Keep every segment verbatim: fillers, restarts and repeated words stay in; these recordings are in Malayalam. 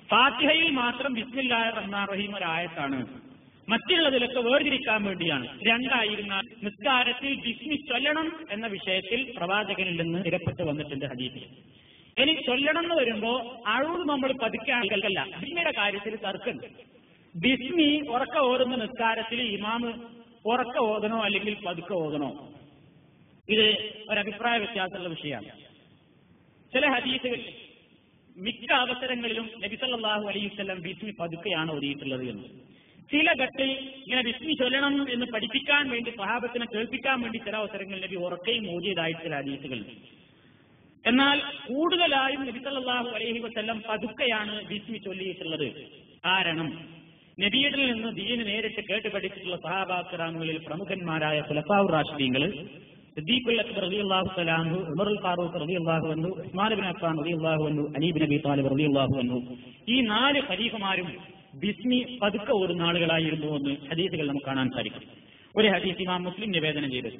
ഫാത്തിഹയിൽ മാത്രം ബിസ്മില്ലാഹിർ റഹ്മാനിർ റഹീം ഒരു ആയത്താണ്, മറ്റുള്ളതിലൊക്കെ വേർതിരിക്കാൻ വേണ്ടിയാണ്. രണ്ടായിരുന്നാൽ നിസ്കാരത്തിൽ ബിസ്മി ചൊല്ലണം എന്ന വിഷയത്തിൽ പ്രവാചകനിൽ നിന്ന് സ്ഥിരപ്പെട്ട് വന്നിട്ടുണ്ട് ഹദീസിൽ. ഇനി ചൊല്ലണം എന്ന് വരുമ്പോ അഴൂർ നമ്മൾ പതുക്കാനല്ല, ബിസ്മിയുടെ കാര്യത്തിൽ തർക്കമുണ്ട്. ബിസ്മി ഉറക്ക ഓതുന്ന നിസ്കാരത്തിൽ ഇമാമ് ഉറക്ക ഓതണോ അല്ലെങ്കിൽ പതുക്കെ ഓതണോ, ഇത് ഒരഭിപ്രായ വ്യത്യാസമുള്ള വിഷയമാണ്. ചില ഹദീസുകൾ മിക്ക അവസരങ്ങളിലും നബി സല്ലല്ലാഹു അലൈഹി വസല്ലം ബിസ്മി പതുക്കെയാണ് ഓതിയിട്ടുള്ളത് എന്ന്. ചില ഘട്ടത്തിൽ ഇങ്ങനെ ബിസ്മി ചൊല്ലണം എന്ന് പഠിപ്പിക്കാൻ വേണ്ടി സ്വഹാബത്തിനെ കേൾപ്പിക്കാൻ വേണ്ടി ചില അവസരങ്ങളിൽ നബി ഉറക്കയും ഓതിയതായിട്ട് ചില ഹദീസുകൾ. എന്നാൽ കൂടുതലായും നബി സല്ലല്ലാഹു അലൈഹി വസല്ലം പതുക്കെയാണ് ബിസ്മി ചൊല്ലിയിട്ടുള്ളത്. കാരണം നബിയിൽ നിന്ന് ദീന് നേരിട്ട് കേട്ട് പഠിച്ചിട്ടുള്ള സഹാബാക്രാമുകളിൽ പ്രമുഖന്മാരായ ഖുലഫാഉർ റാഷിദീങ്ങൾ, സിദ്ദീഖുൽ അക്ബർ റളിയല്ലാഹു തആല അൻഹു, ഉമറുൽ ഫാറൂഖ് റളിയല്ലാഹു അൻഹു, ഉസ്മാൻ ഇബ്നു അഫ്ഫാൻ റളിയല്ലാഹു അൻഹു, അലി ഇബ്നു അബീ ത്വാലിബ് റളിയല്ലാഹു അൻഹു, ഈ നാല് ഖലീഫമാരും ബിസ്മി പതുക്കെ ഓതുന്ന ആളുകളായിരുന്നു എന്ന് ഹദീസുകൾ നമുക്ക് കാണാൻ സാധിക്കും. ഒരു ഹദീസ് ഇമാം മുസ്ലിം നിവേദനം ചെയ്തത്.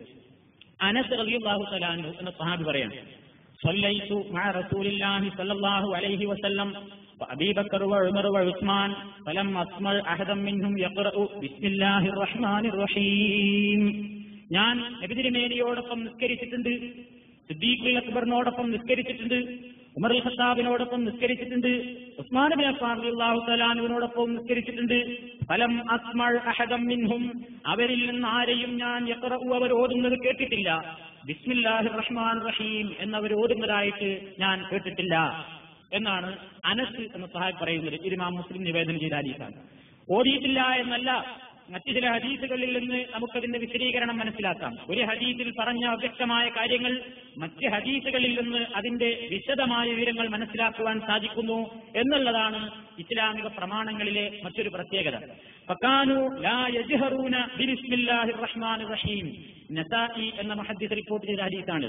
അനസ് റളിയല്ലാഹു തആല അൻഹു എന്ന സ്വഹാബി പറയാണ്, സല്ലൈതു മഅ റസൂലില്ലാഹി സ്വല്ലല്ലാഹു അലൈഹി വസല്ലം വഅബീ ബക്കർ വഉമർ വഉസ്മാൻ ഫലം അസ്മഅ അഹദൻ മിൻഹും യഖറഉ ബിസ്മില്ലാഹിർ റഹ്മാനിർ റഹീം. ഞാൻ നബി തിരുമേനിയോടൊപ്പം നിസ്കരിച്ചിട്ടുണ്ട്, സിദ്ദീഖുൽ അക്ബറിനോടൊപ്പം നിസ്കരിച്ചിട്ടുണ്ട്, ഉമർ അൽ ഖത്താബിനോടൊപ്പം നിസ്കരിച്ചിട്ടുണ്ട്, ഉസ്മാൻ ഇബ്നു അഫ്ഫാൻ റളിയല്ലാഹു തആല അൻഹുവിനോടൊപ്പം നിസ്കരിച്ചിട്ടുണ്ട്. ഫലം അസ്മഅ അഹദൻ മിൻഹും, അവരിൽ നിന്ന് ആരെയും ഞാൻ യഖറഉ അവർ ഓതുന്നത് കേട്ടിട്ടില്ല, ബിസ്മില്ലാഹിർ റഹ്മാനിർ റഹീം എന്നവർ ഓതുന്നതായിട്ട് ഞാൻ കേട്ടിട്ടില്ല എന്നാണ് അനസ് എന്ന സഹാബി പറയുന്നത്. ഇത് ഇമാം മുസ്ലിം നിവേദനം ചെയ്ത ഹദീസാണ്. ഓതിയിട്ടില്ല എന്നല്ല, മറ്റു ചില ഹദീസുകളിൽ നിന്ന് നമുക്കതിന്റെ വിശദീകരണം മനസ്സിലാക്കാം. ഒരു ഹദീസിൽ പറഞ്ഞ അവ്യക്തമായ കാര്യങ്ങൾ മറ്റ് ഹദീസുകളിൽ നിന്ന് അതിന്റെ വിശദമായ വിവരങ്ങൾ മനസ്സിലാക്കുവാൻ സാധിക്കുന്നു എന്നുള്ളതാണ് ഇസ്ലാമിക പ്രമാണങ്ങളിലെ മറ്റൊരു പ്രത്യേകത. ഫകാനു ലാ യജ്ഹറൂന ബിസ്മില്ലാഹിർ റഹ്മാനിർ റഹീം, നസാഇ എന്ന മുഹദ്ദിസ് റിപ്പോർട്ട് ചെയ്ത ഹദീസാണ്.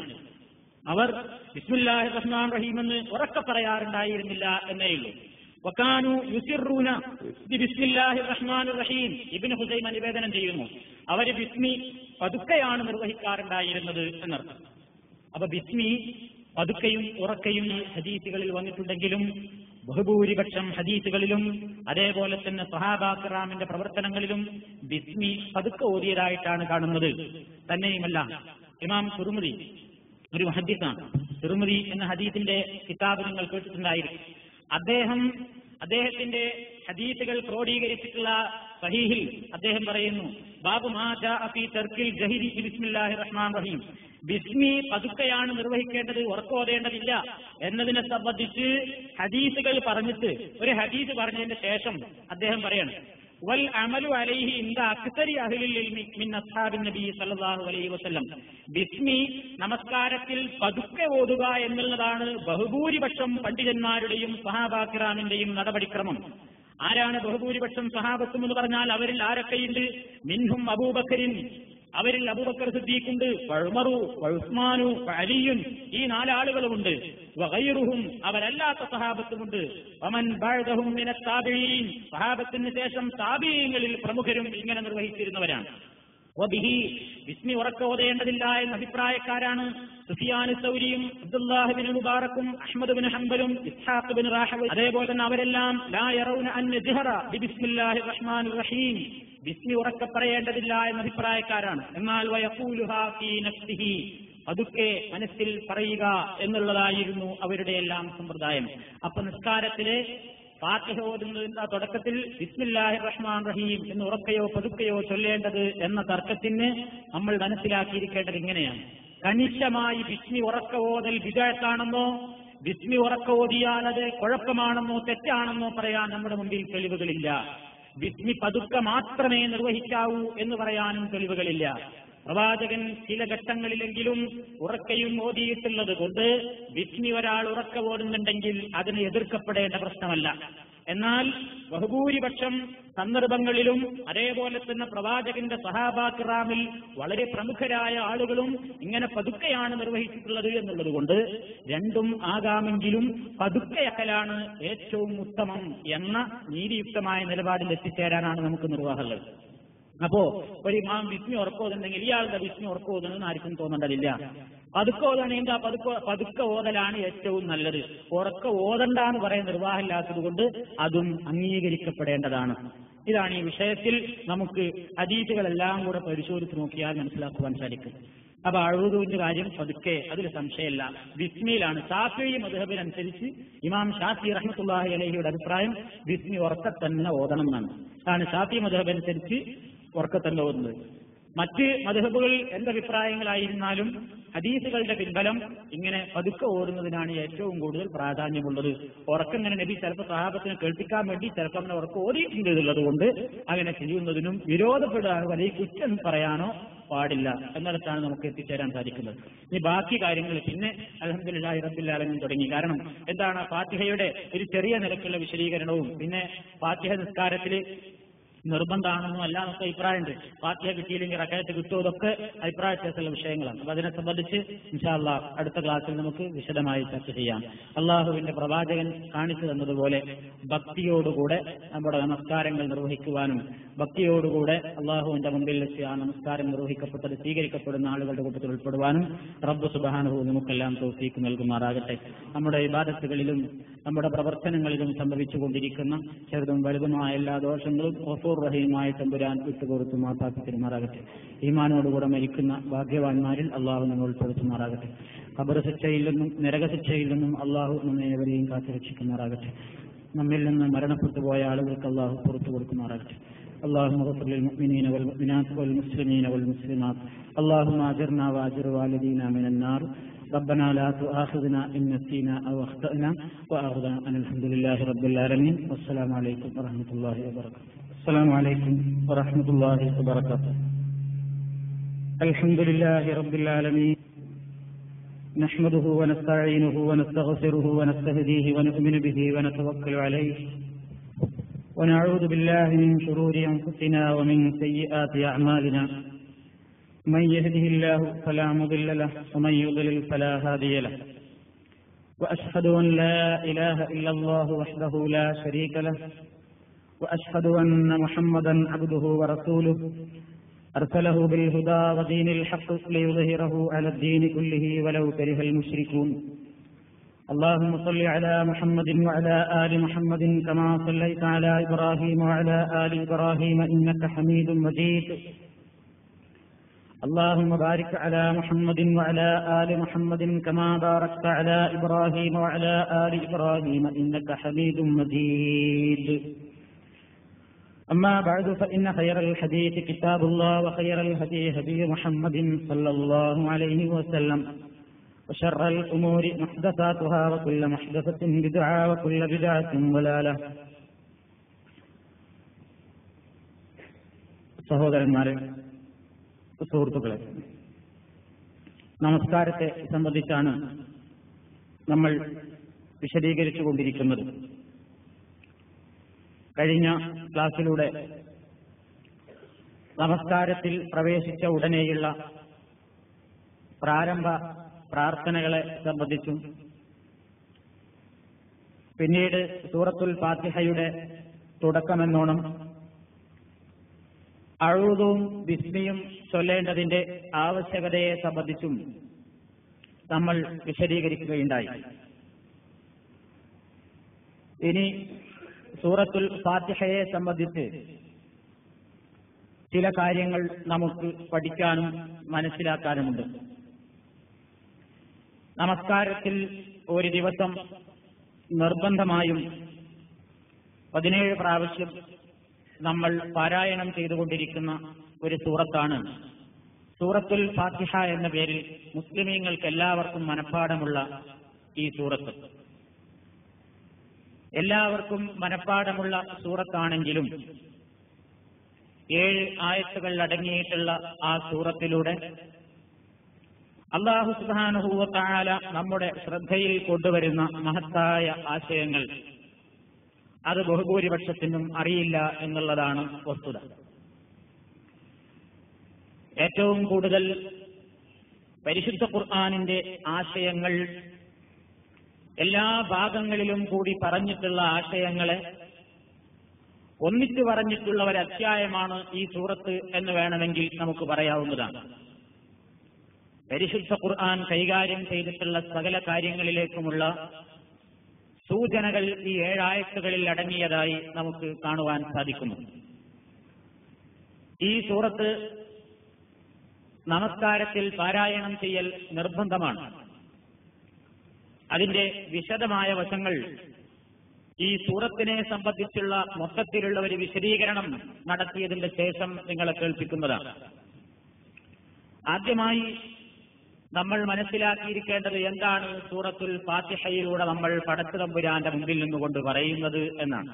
അവർ ബിസ്മില്ലാഹിർ റഹ്മാനിർ റഹീം എന്ന് ഉറക്കെ പറയാറുണ്ടായിരുന്നില്ല എന്നേ ഉള്ളൂ. വകാനു യുസിറൂന ബിസ്മില്ലാഹിർ റഹ്മാനിർ റഹീം, ഇബ്നു ഹുസൈമ നിവേദനം ചെയ്യുന്നു, അവർ ബിസ്മി പതുക്കെയാണ് നിർവഹിക്കാറുണ്ടായിരുന്നത് എന്നർത്ഥം. അപ്പൊ ബിസ്മി പതുക്കെയും ഉറക്കയും ഹദീസുകളിൽ വന്നിട്ടുണ്ടെങ്കിലും ബഹുഭൂരിപക്ഷം ഹദീസുകളിലും അതേപോലെ തന്നെ സഹാബാക്രാമിന്റെ പ്രവർത്തനങ്ങളിലും ബിസ്മി പതുക്കെ ഓതിയതായിട്ടാണ് കാണുന്നത്. തന്നെയുമല്ല, ഇമാം തുർമുദി ഒരു മുഹദ്ദിസാണ്. തുർമുദി എന്ന ഹദീസിന്റെ കിതാബ് നിങ്ങൾ കേട്ടിട്ടുണ്ടായിരിക്കും. അദ്ദേഹം അദ്ദേഹത്തിന്റെ ഹദീസുകൾ ക്രോഡീകരിച്ചിട്ടുള്ള സഹീഹിൽ അദ്ദേഹം പറയുന്നു, ബാബു മാ ജാഅ ഫീ തർക്കിൽ ജഹരി ബിസ്മില്ലാഹിർ റഹ്മാനിർ റഹീം, ബിസ്മി പതുക്കെയാണ് നിർവഹിക്കേണ്ടത്, ഉറക്കോതേണ്ടതില്ല എന്നതിനെ സംബന്ധിച്ച് ഹദീസുകൾ പറഞ്ഞിട്ട് ഒരു ഹദീസ് പറഞ്ഞതിന് ശേഷം അദ്ദേഹം പറയാണ്, വൽ അമലു അലൈഹി ഇൻദ അക്സരി അഹ്ലിൽ ഇൽമി മിൻ അസ്ഹാബിൻ നബി സല്ലല്ലാഹു അലൈഹി വസല്ലം, ബിസ്മി നമസ്കാരത്തിൽ പതുക്കെ ഓതുക എന്നുള്ളതാണ് ബഹുഭൂരിപക്ഷം പണ്ഡിതന്മാരുടെയും സഹാബാക്കിറാമിന്റെയും നടപടിക്രമം. ആരാണ് ബഹുഭൂരിപക്ഷം സഹാബത്തും എന്ന് പറഞ്ഞാൽ അവരിൽ ആരൊക്കെയുണ്ട്? മിൻഹും അബൂബക്കറിൻ, അവരിൽ അബൂബക്കർ സിദ്ദീഖുണ്ട്, ഉമറു ഉസ്മാനു അലിയുൻ, ഈ നാലാളുകളുമുണ്ട്. വഗൈറുഹും, അവരല്ലാത്ത സഹാബത്തുമുണ്ട്. വമൻ ബഅദഹും മിനത് താബിഈൻ, സഹാബത്തിന് ശേഷം താബിഈങ്ങളിൽ പ്രമുഖരും ഇങ്ങനെ നിർവഹിച്ചിരുന്നവരാണ്. വബിഹി, ബിസ്മി ഉറക്കെ ഓതേണ്ടതില്ല എന്ന അഭിപ്രായക്കാരാണ് സുഫിയാൻ സൗരിയും അബ്ദുല്ലാഹ് ബിൻ മുബാറക്കും അഹ്മദ് ബിൻ ഹംബലും ഇസ്ഹാഖ് ബിൻ റാഹവ. അതേപോലെ തന്നെ അവരെല്ലാം ലാ യറൗന അൻ യജ്ഹറ ബിസ്മില്ലാഹിർ റഹ്മാനിർ റഹീം, ബിസ്മി ഉറക്കെ പറയേണ്ടതില്ല എന്ന അഭിപ്രായക്കാരാണ്. എന്നാൽ വയഖൂലുഹാ ഫീ നഫ്സിഹി, അതൊക്കെ മനസ്സിൽ പറയുക എന്നുള്ളതായിരുന്നു അവരുടെ എല്ലാം സമ്പ്രദായം. അപ്പൊ നിസ്കാരത്തിലെ ഫാത്തിഹ ഓതുന്നതിന്റെ തുടക്കത്തിൽ ബിസ്മില്ലാഹിർ റഹ്മാനിർ റഹീം എന്ന് ഉറക്കെയോ പതുക്കെയോ ചൊല്ലേണ്ടത് എന്ന തർക്കത്തിന് നമ്മൾ മനസ്സിലാക്കിയിരിക്കേണ്ടത് ഇങ്ങനെയാണ്. കണിശമായി ബിസ്മി ഉറക്ക ഓതൽ ബിദ്അത്താണെന്നോ ബിസ്മി ഉറക്ക ഓതിയാൽ അത് കുഴപ്പമാണെന്നോ തെറ്റാണെന്നോ പറയാൻ നമ്മുടെ മുമ്പിൽ തെളിവുകളില്ല. ബിസ്മി പതുക്കെ മാത്രമേ നിർവഹിക്കാവൂ എന്ന് പറയാനും തെളിവുകളില്ല. പ്രവാചകൻ ചില ഘട്ടങ്ങളിലെങ്കിലും ഉറക്കയും ഓതിയിട്ടുള്ളത് കൊണ്ട് ബിസ്മി ഒരാൾ ഉറക്ക ഓടുന്നുണ്ടെങ്കിൽ അതിന് എതിർക്കപ്പെടേണ്ട പ്രശ്നമല്ല. എന്നാൽ ബഹുഭൂരിപക്ഷം സന്ദർഭങ്ങളിലും അതേപോലെ തന്നെ പ്രവാചകന്റെ സഹാബാക്കിറാമിൽ വളരെ പ്രമുഖരായ ആളുകളും ഇങ്ങനെ പതുക്കെയാണ് നിർവഹിച്ചിട്ടുള്ളത് എന്നുള്ളത് കൊണ്ട് രണ്ടും ആകാമെങ്കിലും പതുക്കെയക്കലാണ് ഏറ്റവും ഉത്തമം എന്ന നീതിയുക്തമായ നിലപാടിൽ എത്തിച്ചേരാനാണ് നമുക്ക് നിർവാഹമുള്ളത്. അപ്പോ ഒരു ഇമാം ബിസ്മി ഉറക്കോതുണ്ടെങ്കിൽ ഇയാളുടെ ബിസ്മി ഉറക്കോതുന്നെന്ന് ആർക്കും തോന്നേണ്ടതില്ല. പതുക്കെ ഓതണേണ്ട പതുക്കെ പതുക്കെ ഓതലാണ് ഏറ്റവും നല്ലത്. ഉറക്കെ ഓതണ്ടെന്ന് പറയാൻ നിർവാഹമില്ലാത്തത് കൊണ്ട് അതും അംഗീകരിക്കപ്പെടേണ്ടതാണ്. ഇതാണ് ഈ വിഷയത്തിൽ നമുക്ക് ഹദീസുകളെല്ലാം കൂടെ പരിശോധിച്ച് നോക്കിയാൽ മനസ്സിലാക്കുവാൻ സാധിക്കും. അപ്പൊ അഴുതുവിന്റെ കാര്യം പതുക്കെ, അതിൽ സംശയമല്ല. ബിസ്മിയിലാണ് ശാഫിഈ മദ്ഹബിനനുസരിച്ച് ഇമാം ഷാഫി റഹ്മത്തുള്ളാഹി അലൈഹിയുടെ അഭിപ്രായം ബിസ്മി ഉറക്കെ തന്നെ ഓതണം എന്നാണ്. ആണ് ഷാഫി മദ്ഹബനുസരിച്ച് ഉറക്കെ തന്നെ ഓതുന്നത്. മറ്റ് മദ്ഹബുകൾ എന്തഭിപ്രായങ്ങളായിരുന്നാലും ഹദീസുകളുടെ പിൻബലം ഇങ്ങനെ പതുക്കെ ഓടുന്നതിനാണ് ഏറ്റവും കൂടുതൽ പ്രാധാന്യമുള്ളത്. ഉറക്കങ്ങനെ നബി ചിലപ്പോൾ സഹാബത്തിനെ കേൾപ്പിക്കാൻ വേണ്ടി ചിലപ്പോൾ അങ്ങനെ ഉറക്കം ഓടിയിട്ടുണ്ട് എന്നുള്ളത് കൊണ്ട് അങ്ങനെ ചെയ്യുന്നതിനും വിരോധപ്പെടാനോ വലിയ കുറ്റം പറയാനോ പാടില്ല എന്നിടത്താണ് നമുക്ക് എത്തിച്ചേരാൻ സാധിക്കുന്നത്. ഇനി ബാക്കി കാര്യങ്ങൾ പിന്നെ അൽഹംദുലില്ലാഹി റബ്ബിൽ ആലമീൻ തുടങ്ങി. കാരണം എന്താണ് ഫാത്തിഹയുടെ ഒരു ചെറിയ നിരക്കുള്ള വിശദീകരണവും പിന്നെ ഫാത്തിഹ നിസ്കാരത്തിൽ നിർബന്ധമാണെന്നും അല്ല നമുക്ക് അഭിപ്രായമുണ്ട്. ഫാത്തിഹ കിട്ടിയില്ലെങ്കിൽ റകഅത്ത് കിട്ടുമോ, ഇതൊക്കെ അഭിപ്രായ വ്യത്യാസമുള്ള വിഷയങ്ങളാണ്. അപ്പൊ അതിനെ സംബന്ധിച്ച് ഇൻഷാ അല്ലാഹ് അടുത്ത ക്ലാസ്സിൽ നമുക്ക് വിശദമായി ചർച്ച ചെയ്യാം. അള്ളാഹുവിന്റെ പ്രവാചകൻ കാണിച്ചു തന്നതുപോലെ ഭക്തിയോടുകൂടെ നമ്മുടെ നമസ്കാരങ്ങൾ നിർവഹിക്കുവാനും ഭക്തിയോടുകൂടെ അള്ളാഹുവിന്റെ മുമ്പിൽ വെച്ച് ആ നമസ്കാരം നിർവഹിക്കപ്പെട്ടത് സ്വീകരിക്കപ്പെടുന്ന ആളുകളുടെ കൂട്ടത്തിൽ ഉൾപ്പെടുവാനും റബ്ബ് സുബ്ഹാനഹു നമുക്കെല്ലാം തൗഫീഖ് നൽകുമാറാകട്ടെ. നമ്മുടെ ഇബാദത്തുകളിലും നമ്മുടെ പ്രവർത്തനങ്ങളിലും സംഭവിച്ചുകൊണ്ടിരിക്കുന്ന ചെറുതും വലുതുമായ എല്ലാ ദോഷങ്ങളും ഗഫൂർ റഹീമായ തമ്പുരാൻ വിട്ടുകൊടുത്തു മാപ്പാക്കി പെരുമാറാകട്ടെ. ഈമാനോടുകൂടെ മരിക്കുന്ന ഭാഗ്യവാന്മാരിൽ അള്ളാഹു നമ്മൾ ഉൾപ്പെടുത്തുമാറാകട്ടെ. ഖബർ ശിക്ഷയിൽ നിന്നും നരകശിക്ഷയിൽ നിന്നും അള്ളാഹു നമ്മേവരെയും കാത്തുരക്ഷിക്കുമാറാകട്ടെ. നമ്മിൽ നിന്ന് മരണപ്പെട്ടു പോയ ആളുകൾക്ക് അള്ളാഹു പുറത്തു കൊടുക്കുമാറാകട്ടെ. اللهم اغفر للمؤمنين والمؤمنات والمسلمين والمسلمات اللهم اجرنا واجر والدينا من النار ربنا لا تؤاخذنا إن نسينا أو أخطأنا وآخر أن الحمد لله رب العالمين والسلام عليكم ورحمة الله وبركاته. السلام عليكم ورحمة الله وبركاته. الحمد لله رب العالمين نحمده ونستعينه ونستغفره ونستهديه ونؤمن به ونتوكل عليه ونعوذ بالله من شرور أنفسنا ومن سيئات أعمالنا من يهده الله فلا مضل له ومن يضلل فلا هادي له وأشهد أن لا إله إلا الله وحده لا شريك له وأشهد أن محمدا عبده ورسوله أرسله بالهدى ودين الحق ليظهره على الدين كله ولو كره المشركون. اللهم صل على محمد وعلى آل محمد كما صليت على إبراهيم وعلى آل إبراهيم إنك حميد مجيد. اللهم بارك على محمد وعلى آل محمد كما باركت على إبراهيم وعلى آل إبراهيم إنك حميد مجيد. أما بعد فإن خير الحديث كتاب الله وخير الهدي هدي محمد صلى الله عليه وسلم وشر الأمور محدثاتها وكل محدثة بدعة وكل بدعة ضلالة. സഹോദരന്മാരെ, സുഹൃത്തുക്കളെ, നമസ്കാരത്തെ സംബന്ധിച്ചാണ് നമ്മൾ വിശദീകരിച്ചു കൊണ്ടിരിക്കുന്നത്. കഴിഞ്ഞ ക്ലാസ്സിലൂടെ നമസ്കാരത്തിൽ പ്രവേശിച്ച ഉടനെയുള്ള പ്രാരംഭ പ്രാർത്ഥനകളെ സംബന്ധിച്ചും പിന്നീട് സൂറത്തുൽ ഫാത്തിഹയുടെ തുടക്കമെന്നോണം അഊദും ബിസ്മിയും ചൊല്ലേണ്ടതിന്റെ ആവശ്യകതയെ സംബന്ധിച്ചും നമ്മൾ വിശദീകരിക്കുകയുണ്ടായി. ഇനി സൂറത്തുൽ ഫാത്തിഹയെ സംബന്ധിച്ച് ചില കാര്യങ്ങൾ നമുക്ക് പഠിക്കാനും മനസ്സിലാക്കാനുമുണ്ട്. നമസ്കാരത്തിൽ ഒരു ദിവസം നിർബന്ധമായും പതിനേഴ് പ്രാവശ്യം നമ്മൾ പാരായണം ചെയ്തുകൊണ്ടിരിക്കുന്ന ഒരു സൂറത്താണ് സൂറത്തുൽ ഫാത്തിഹ എന്ന പേരിൽ മുസ്ലിമീങ്ങൾക്ക് എല്ലാവർക്കും മനഃപ്പാടമുള്ള ഈ സൂറത്ത്. എല്ലാവർക്കും മനഃപ്പാടമുള്ള സൂറത്താണെങ്കിലും ഏഴ് ആയത്തുകൾ അടങ്ങിയിട്ടുള്ള ആ സൂറത്തിലൂടെ അല്ലാഹു സുബ്ഹാനഹു വ തആല നമ്മുടെ ശ്രദ്ധയിൽ കൊണ്ടുവരുന്ന മഹത്തായ ആശയങ്ങൾ അത് ബഹുഭൂരിപക്ഷത്തിനും അറിയില്ല എന്നുള്ളതാണ് വസ്തുത. ഏറ്റവും കൂടുതൽ പരിശുദ്ധ ഖുർആനിന്റെ ആശയങ്ങൾ എല്ലാ ഭാഗങ്ങളിലും കൂടി പറഞ്ഞിട്ടുള്ള ആശയങ്ങളെ ഒന്നിച്ചു പറഞ്ഞിട്ടുള്ള ഒരു അധ്യായമാണ് ഈ സൂറത്ത് എന്ന് വേണമെങ്കിൽ നമുക്ക് പറയാവുന്നതാണ്. പരിശുദ്ധ ഖുർആൻ കൈകാര്യം ചെയ്തിട്ടുള്ള സകല കാര്യങ്ങളിലേക്കുമുള്ള സൂചനകൾ ഈ ഏഴായത്തുകളിൽ അടങ്ങിയതായി നമുക്ക് കാണുവാൻ സാധിക്കുന്നു. ഈ സൂറത്ത് നമസ്കാരത്തിൽ പാരായണം ചെയ്യൽ നിർബന്ധമാണ്. അതിന്റെ വിശദമായ വശങ്ങൾ ഈ സൂറത്തിനെ സംബന്ധിച്ചുള്ള മൊത്തത്തിലുള്ള ഒരു വിശദീകരണം നടത്തിയതിന്റെ ശേഷം നിങ്ങളെ കേൾപ്പിക്കുന്നതാണ്. ആദ്യമായി നമ്മൾ മനസ്സിലാക്കിയിരിക്കേണ്ടത് എന്താണ് സൂറത്തുൽ ഫാത്തിഹയിലൂടെ നമ്മൾ പടച്ചതമ്പുരാന്റെ മുമ്പിൽ നിന്നുകൊണ്ട് പറയുന്നത് എന്നാണ്.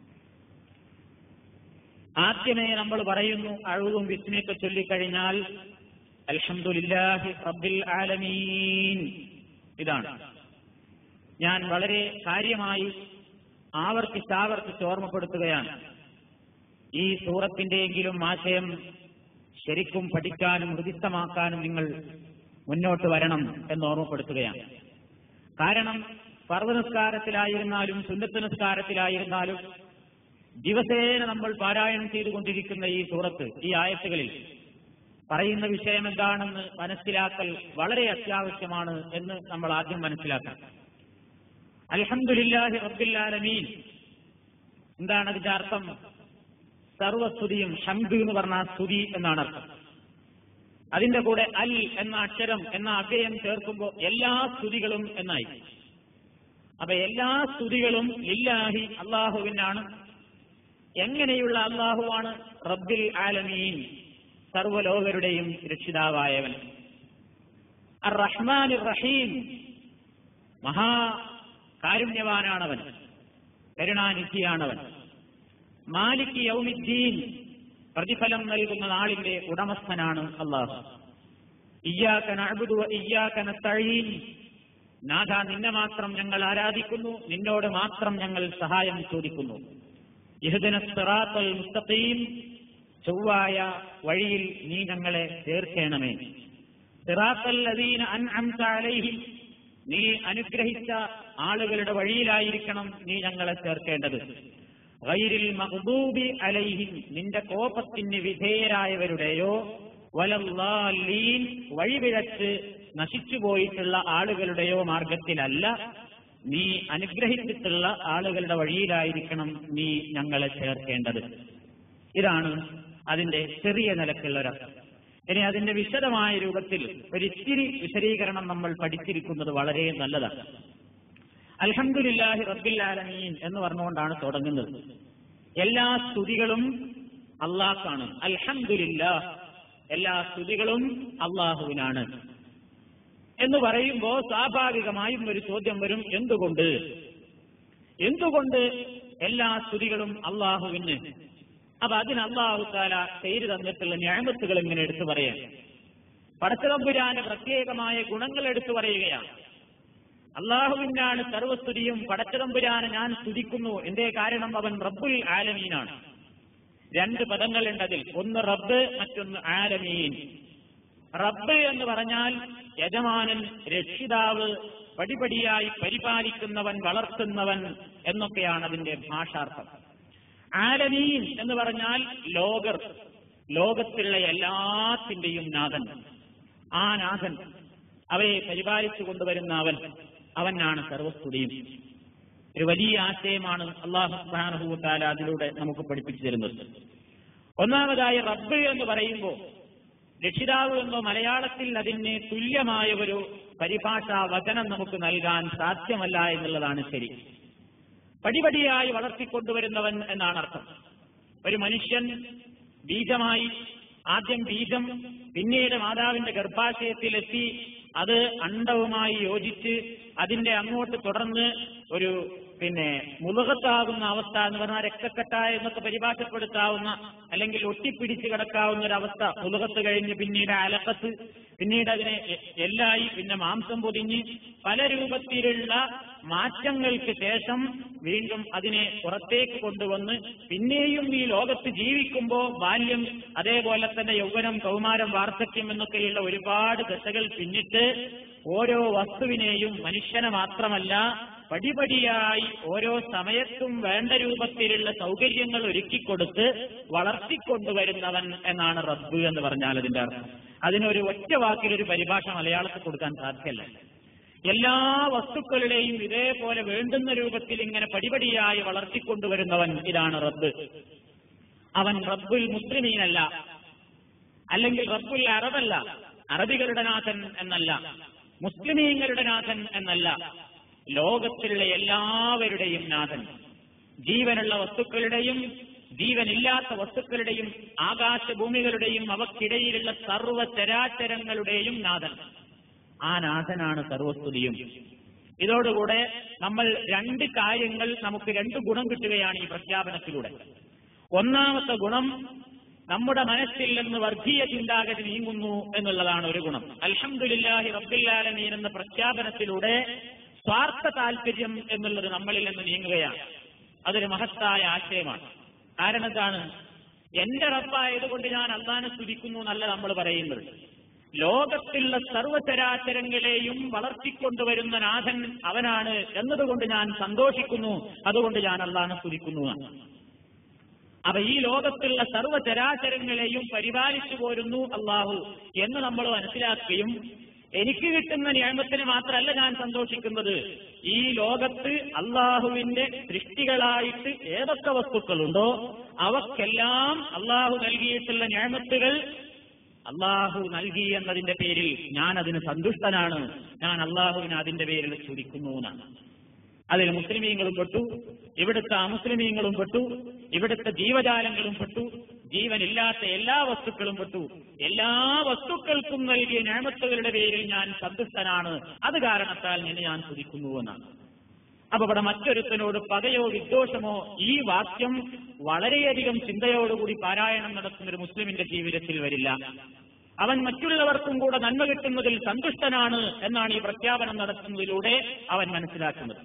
ആദ്യമേ നമ്മൾ പറയുന്നു അഊദു ബിസ്മിക ചൊല്ലിക്കഴിഞ്ഞാൽ അൽഹംദുലില്ലാഹി റബ്ബിൽ ആലമീൻ. ഇതാണ് ഞാൻ വളരെ കാര്യമായി ആവർത്തിച്ചാവർത്തിച്ച് ഓർമ്മപ്പെടുത്തുകയാണ്. ഈ സൂറത്തിന്റെയെങ്കിലും ആശയം ശരിക്കും പഠിക്കാനും ഹൃദിസ്ഥമാക്കാനും നിങ്ങൾ മുന്നോട്ട് വരണം എന്ന് ഓർമ്മപ്പെടുത്തുകയാണ്. കാരണം ഫർദ് നിസ്കാരത്തിലായിരുന്നാലും സുന്നത്ത് നിസ്കാരത്തിലായിരുന്നാലും ദിവസേന നമ്മൾ പാരായണം ചെയ്തുകൊണ്ടിരിക്കുന്ന ഈ സൂറത്ത്, ഈ ആയത്തുകളിൽ പറയുന്ന വിഷയം എന്താണെന്ന് മനസ്സിലാക്കൽ വളരെ അത്യാവശ്യമാണ് എന്ന് നമ്മൾ ആദ്യം മനസ്സിലാക്കണം. അൽഹംദുലില്ലാഹി റബ്ബിൽ ആലമീൻ എന്താണ് അതിന്റെ അർത്ഥം? സർവസ്തുതിയും, ഹംദ് എന്ന് പറഞ്ഞാൽ സ്തുതി എന്നാണ് അർത്ഥം. അതിന്റെ കൂടെ അൽ എന്ന അക്ഷരം എന്ന അവ്യയം ചേർക്കുമ്പോൾ എല്ലാ സ്തുതികളും എന്നായി. അപ്പൊ എല്ലാ സ്തുതികളും ലില്ലാഹി അള്ളാഹുവിനാണ്. എങ്ങനെയുള്ള അള്ളാഹുവാണ്? റബ്ബിൽ ആലമീൻ, സർവ്വലോകരുടെയും രക്ഷിതാവായവൻ. അർ റഹ്മാനിർ റഹീം, മഹാ കാരുണ്യവാനാണവൻ, കരുണാനിധിയാണവൻ. മാലിക് യൗമിദ്ദീൻ, പ്രതിഫലം നൽകുന്ന നാളിന്റെ ഉടമസ്ഥനാണ് അല്ലാഹു. ഇയ്യാക നഅ്ബുദു വ ഇയ്യാക നസ്തഈൻ, നാഥ നിന്നെ മാത്രം ഞങ്ങൾ ആരാധിക്കുന്നു, നിന്നോട് മാത്രം ഞങ്ങൾ സഹായം ചോദിക്കുന്നു. ഇഹ്ദിനസ് സിറാത്തൽ മുസ്തഖീം, ചൊവ്വായ വഴിയിൽ നീ ഞങ്ങളെ ചേർക്കണമേ. സിറാത്തൽ ലദീന അൻഅംത അലൈഹിം, നീ അനുഗ്രഹിച്ച ആളുകളുടെ വഴിയിലായിരിക്കണം നീ ഞങ്ങളെ ചേർക്കേണ്ടത്. ഗൈരിൽ മഗ്ദൂബി അലൈഹിം, നിന്റെ കോപത്തിന് വിധേയരായവരുടെയോ വലല്ലാലീൻ, വഴിപിഴച്ച് നശിച്ചുപോയിട്ടുള്ള ആളുകളുടെയോ മാർഗത്തിലല്ല, നീ അനുഗ്രഹിച്ചിട്ടുള്ള ആളുകളുടെ വഴിയിലായിരിക്കണം നീ ഞങ്ങളെ ചേർക്കേണ്ടത്. ഇതാണ് അതിന്റെ ചെറിയ നിലക്കുള്ള ഒരർത്ഥം. ഇനി അതിന്റെ വിശദമായ രൂപത്തിൽ ഒരിത്തിരി വിശദീകരണം നമ്മൾ പഠിച്ചിരിക്കുന്നത് വളരെ നല്ലതാണ്. അൽഹംദുലില്ലാഹി റബ്ബിൽ ആലമീൻ എന്ന് പറഞ്ഞുകൊണ്ടാണ് തുടങ്ങുന്നത്. എല്ലാ സ്തുതികളും അല്ലാഹുവാണ്. അൽഹംദുലില്ലാഹ്, എല്ലാ സ്തുതികളും അല്ലാഹുവിനാണ് എന്ന് പറയുമ്പോൾ സ്വാഭാവികമായും ഒരു ചോദ്യം വരും, എന്തുകൊണ്ട് എന്തുകൊണ്ട് എല്ലാ സ്തുതികളും അല്ലാഹുവിന്? അപ്പൊ അതിന് അല്ലാഹു തആല ചെയ്തു തന്നിട്ടുള്ള നിഅമത്തുകൾ ഇങ്ങനെ എടുത്തു പറയാം. പടച്ചതമ്പുരാന്റെ പ്രത്യേകമായ ഗുണങ്ങൾ എടുത്തു പറയുകയാണ്. അള്ളാഹുവിനാണ് സർവസ്തുതിയും. പടച്ചതമ്പുരാനെ ഞാൻ സ്തുതിക്കുന്നു. എന്തേ കാരണം? അവൻ റബ്ബുൽ ആലമീനാണ്. രണ്ട് പദങ്ങളുണ്ട് അതിൽ, ഒന്ന് റബ്ബ്, മറ്റൊന്ന് ആലമീൻ. റബ്ബ് എന്ന് പറഞ്ഞാൽ യജമാനൻ, രക്ഷിതാവ്, പടിപടിയായി പരിപാലിക്കുന്നവൻ, വളർത്തുന്നവൻ എന്നൊക്കെയാണ് അതിന്റെ ഭാഷാർത്ഥം. ആലമീൻ എന്ന് പറഞ്ഞാൽ ലോകർ, ലോകത്തിലുള്ള എല്ലാത്തിന്റെയും നാഥൻ. ആ നാഥൻ, അവയെ പരിപാലിച്ചു കൊണ്ടുവരുന്ന അവൻ, അവനാണ് സർവസ്തുതിയും. ഒരു വലിയ ആശയമാണ് അല്ലാഹു സുബ്ഹാനഹു വ തആല അതിലൂടെ നമുക്ക് പഠിപ്പിച്ചു തരുന്നത്. ഒന്നാമതായി റബ്ബ് എന്ന് പറയുമ്പോൾ രക്ഷിതാവ് എന്നോ മലയാളത്തിൽ അതിന് തുല്യമായ ഒരു പരിഭാഷാ വചനം നമുക്ക് നൽകാൻ സാധ്യമല്ല എന്നുള്ളതാണ് ശരി. പടിപടിയായി വളർത്തിക്കൊണ്ടുവരുന്നവൻ എന്നാണ് അർത്ഥം. ഒരു മനുഷ്യൻ ബീജമായി, ആദ്യം ബീജം, പിന്നീട് മാതാവിന്റെ ഗർഭാശയത്തിലെത്തി, അത് അണ്ഡവുമായി യോജിച്ച് അതിന്റെ അങ്ങോട്ട് തുടർന്ന് ഒരു പിന്നെ മുളുകത്താകുന്ന അവസ്ഥ എന്ന് പറഞ്ഞാൽ രക്തക്കെട്ടായ എന്നൊക്കെ പരിഭാഷപ്പെടുത്താവുന്ന, അല്ലെങ്കിൽ ഒട്ടിപ്പിടിച്ച് കിടക്കാവുന്ന ഒരവസ്ഥ. മുളുകത്ത് കഴിഞ്ഞ് പിന്നീട് അലക്കത്ത്, പിന്നീട് അതിനെ എല്ലായി, പിന്നെ മാംസം പൊതിഞ്ഞ് പല രൂപത്തിലുള്ള മാറ്റങ്ങൾക്ക് ശേഷം വീണ്ടും അതിനെ പുറത്തേക്ക് കൊണ്ടുവന്ന് പിന്നെയും ഈ ലോകത്ത് ജീവിക്കുമ്പോൾ ബാല്യം, അതേപോലെ തന്നെ യൗവനം, കൗമാരം, വാർദ്ധക്യം എന്നൊക്കെയുള്ള ഒരുപാട് ദശകൾ പിന്നിട്ട് ഓരോ വസ്തുവിനെയും, മനുഷ്യനെ മാത്രമല്ല പടിപടിയായി ഓരോ സമയത്തും വേണ്ട രൂപത്തിലുള്ള സൗകര്യങ്ങൾ ഒരുക്കിക്കൊടുത്ത് വളർത്തിക്കൊണ്ടുവരുന്നവൻ എന്നാണ് റബ്ബ് എന്ന് പറഞ്ഞാൽ അതിന്റെ അർത്ഥം. അതിനൊരു ഒറ്റ വാക്കിലൊരു പരിഭാഷ മലയാളത്തിൽ കൊടുക്കാൻ സാധ്യമല്ല. എല്ലാ വസ്തുക്കളുടെയും ഇതേപോലെ വേണ്ടുന്ന രൂപത്തിൽ ഇങ്ങനെ പടിപടിയായി വളർത്തിക്കൊണ്ടുവരുന്നവൻ ഇതാണ് റബ്ബ്. അവൻ റബ്ബുൽ മുസ്ലിമീനല്ല, അല്ലെങ്കിൽ റബ്ബുൽ അറബല്ല, അറബികളുടെ നാഥൻ എന്നല്ല, മുസ്ലിമീങ്ങളുടെ നാഥൻ എന്നല്ല, ലോകത്തിലുള്ള എല്ലാവരുടെയും നാഥൻ, ജീവനുള്ള വസ്തുക്കളുടെയും ജീവനില്ലാത്ത വസ്തുക്കളുടെയും ആകാശഭൂമികളുടെയും അവക്കിടയിലുള്ള സർവ്വ ചരാചരങ്ങളുടെയും നാഥൻ. ആ നാഥനാണ് സർവസ്തുതിയും. ഇതോടുകൂടെ നമ്മൾ രണ്ട് കാര്യങ്ങൾ, നമുക്ക് രണ്ട് ഗുണം കിട്ടുകയാണ് ഈ പ്രഖ്യാപനത്തിലൂടെ. ഒന്നാമത്തെ ഗുണം, നമ്മുടെ മനസ്സിൽ നിന്ന് വർഗീയ ചിന്താഗതി നീങ്ങുന്നു എന്നുള്ളതാണ് ഒരു ഗുണം. അൽഹംദുലില്ലാഹി റബ്ബിൽ ആലമീൻ എന്ന പ്രഖ്യാപനത്തിലൂടെ സ്വാർത്ഥ താല്പര്യം എന്നുള്ളത് നമ്മളിൽ നിന്ന് നീങ്ങുകയാണ്. അതൊരു മഹത്തായ ആശയമാണ്. കാരണം എന്താണ്? എന്റെ റബ്ബായതുകൊണ്ട് ഞാൻ അല്ലാഹനെ സ്തുതിക്കുന്നു എന്നല്ല നമ്മൾ പറയുന്നത്. ലോകത്തിലുള്ള സർവ്വചരാചരങ്ങളെയും വളർത്തിക്കൊണ്ടുവരുന്ന നാഥൻ അവനാണ് എന്നതുകൊണ്ട് ഞാൻ സന്തോഷിക്കുന്നു, അതുകൊണ്ട് ഞാൻ അല്ലാഹനെ സ്തുതിക്കുന്നു. അപ്പൊ ഈ ലോകത്തുള്ള സർവ്വചരാചരങ്ങളെയും പരിപാലിച്ചു പോരുന്നു അള്ളാഹു എന്ന് നമ്മൾ മനസ്സിലാക്കുകയും, എനിക്ക് കിട്ടുന്ന നിയമത്തിന് മാത്രമല്ല ഞാൻ സന്തോഷിക്കുന്നത്, ഈ ലോകത്ത് അള്ളാഹുവിന്റെ സൃഷ്ടികളായിട്ട് ഏതൊക്കെ വസ്തുക്കളുണ്ടോ അവക്കെല്ലാം അള്ളാഹു നൽകിയിട്ടുള്ള നിയമത്തുകൾ അള്ളാഹു നൽകി എന്നതിന്റെ പേരിൽ ഞാൻ അതിന് സന്തുഷ്ടനാണ്, ഞാൻ അള്ളാഹുവിന് അതിന്റെ പേരിൽ സ്തുതിക്കുന്നു എന്നാണ്. അതിൽ മുസ്ലിമീങ്ങളും പെട്ടു, ഇവിടുത്തെ അമുസ്ലിമീങ്ങളും പെട്ടു, ഇവിടുത്തെ ജീവജാലങ്ങളും പെട്ടു, ജീവനില്ലാത്ത എല്ലാ വസ്തുക്കളും പെട്ടു. എല്ലാ വസ്തുക്കൾക്കും നൽകിയ നിഅമത്തുകളുടെ പേരിൽ ഞാൻ സന്തുഷ്ടനാണ്, അത് കാരണത്താൽ നിന്നെ ഞാൻ സ്തുതിക്കുന്നു എന്നാണ്. അപ്പൊ ഇവിടെ മറ്റൊരുത്തനോട് പകയോ വിദ്വേഷമോ ഈ വാക്യം വളരെയധികം ചിന്തയോടുകൂടി പാരായണം നടത്തുന്ന ഒരു മുസ്ലിമിന്റെ ജീവിതത്തിൽ വരില്ല. അവൻ മറ്റുള്ളവർക്കും കൂടെ നന്മ കിട്ടുന്നതിൽ സന്തുഷ്ടനാണ് എന്നാണ് ഈ പ്രഖ്യാപനം നടത്തുന്നതിലൂടെ അവൻ മനസ്സിലാക്കുന്നത്.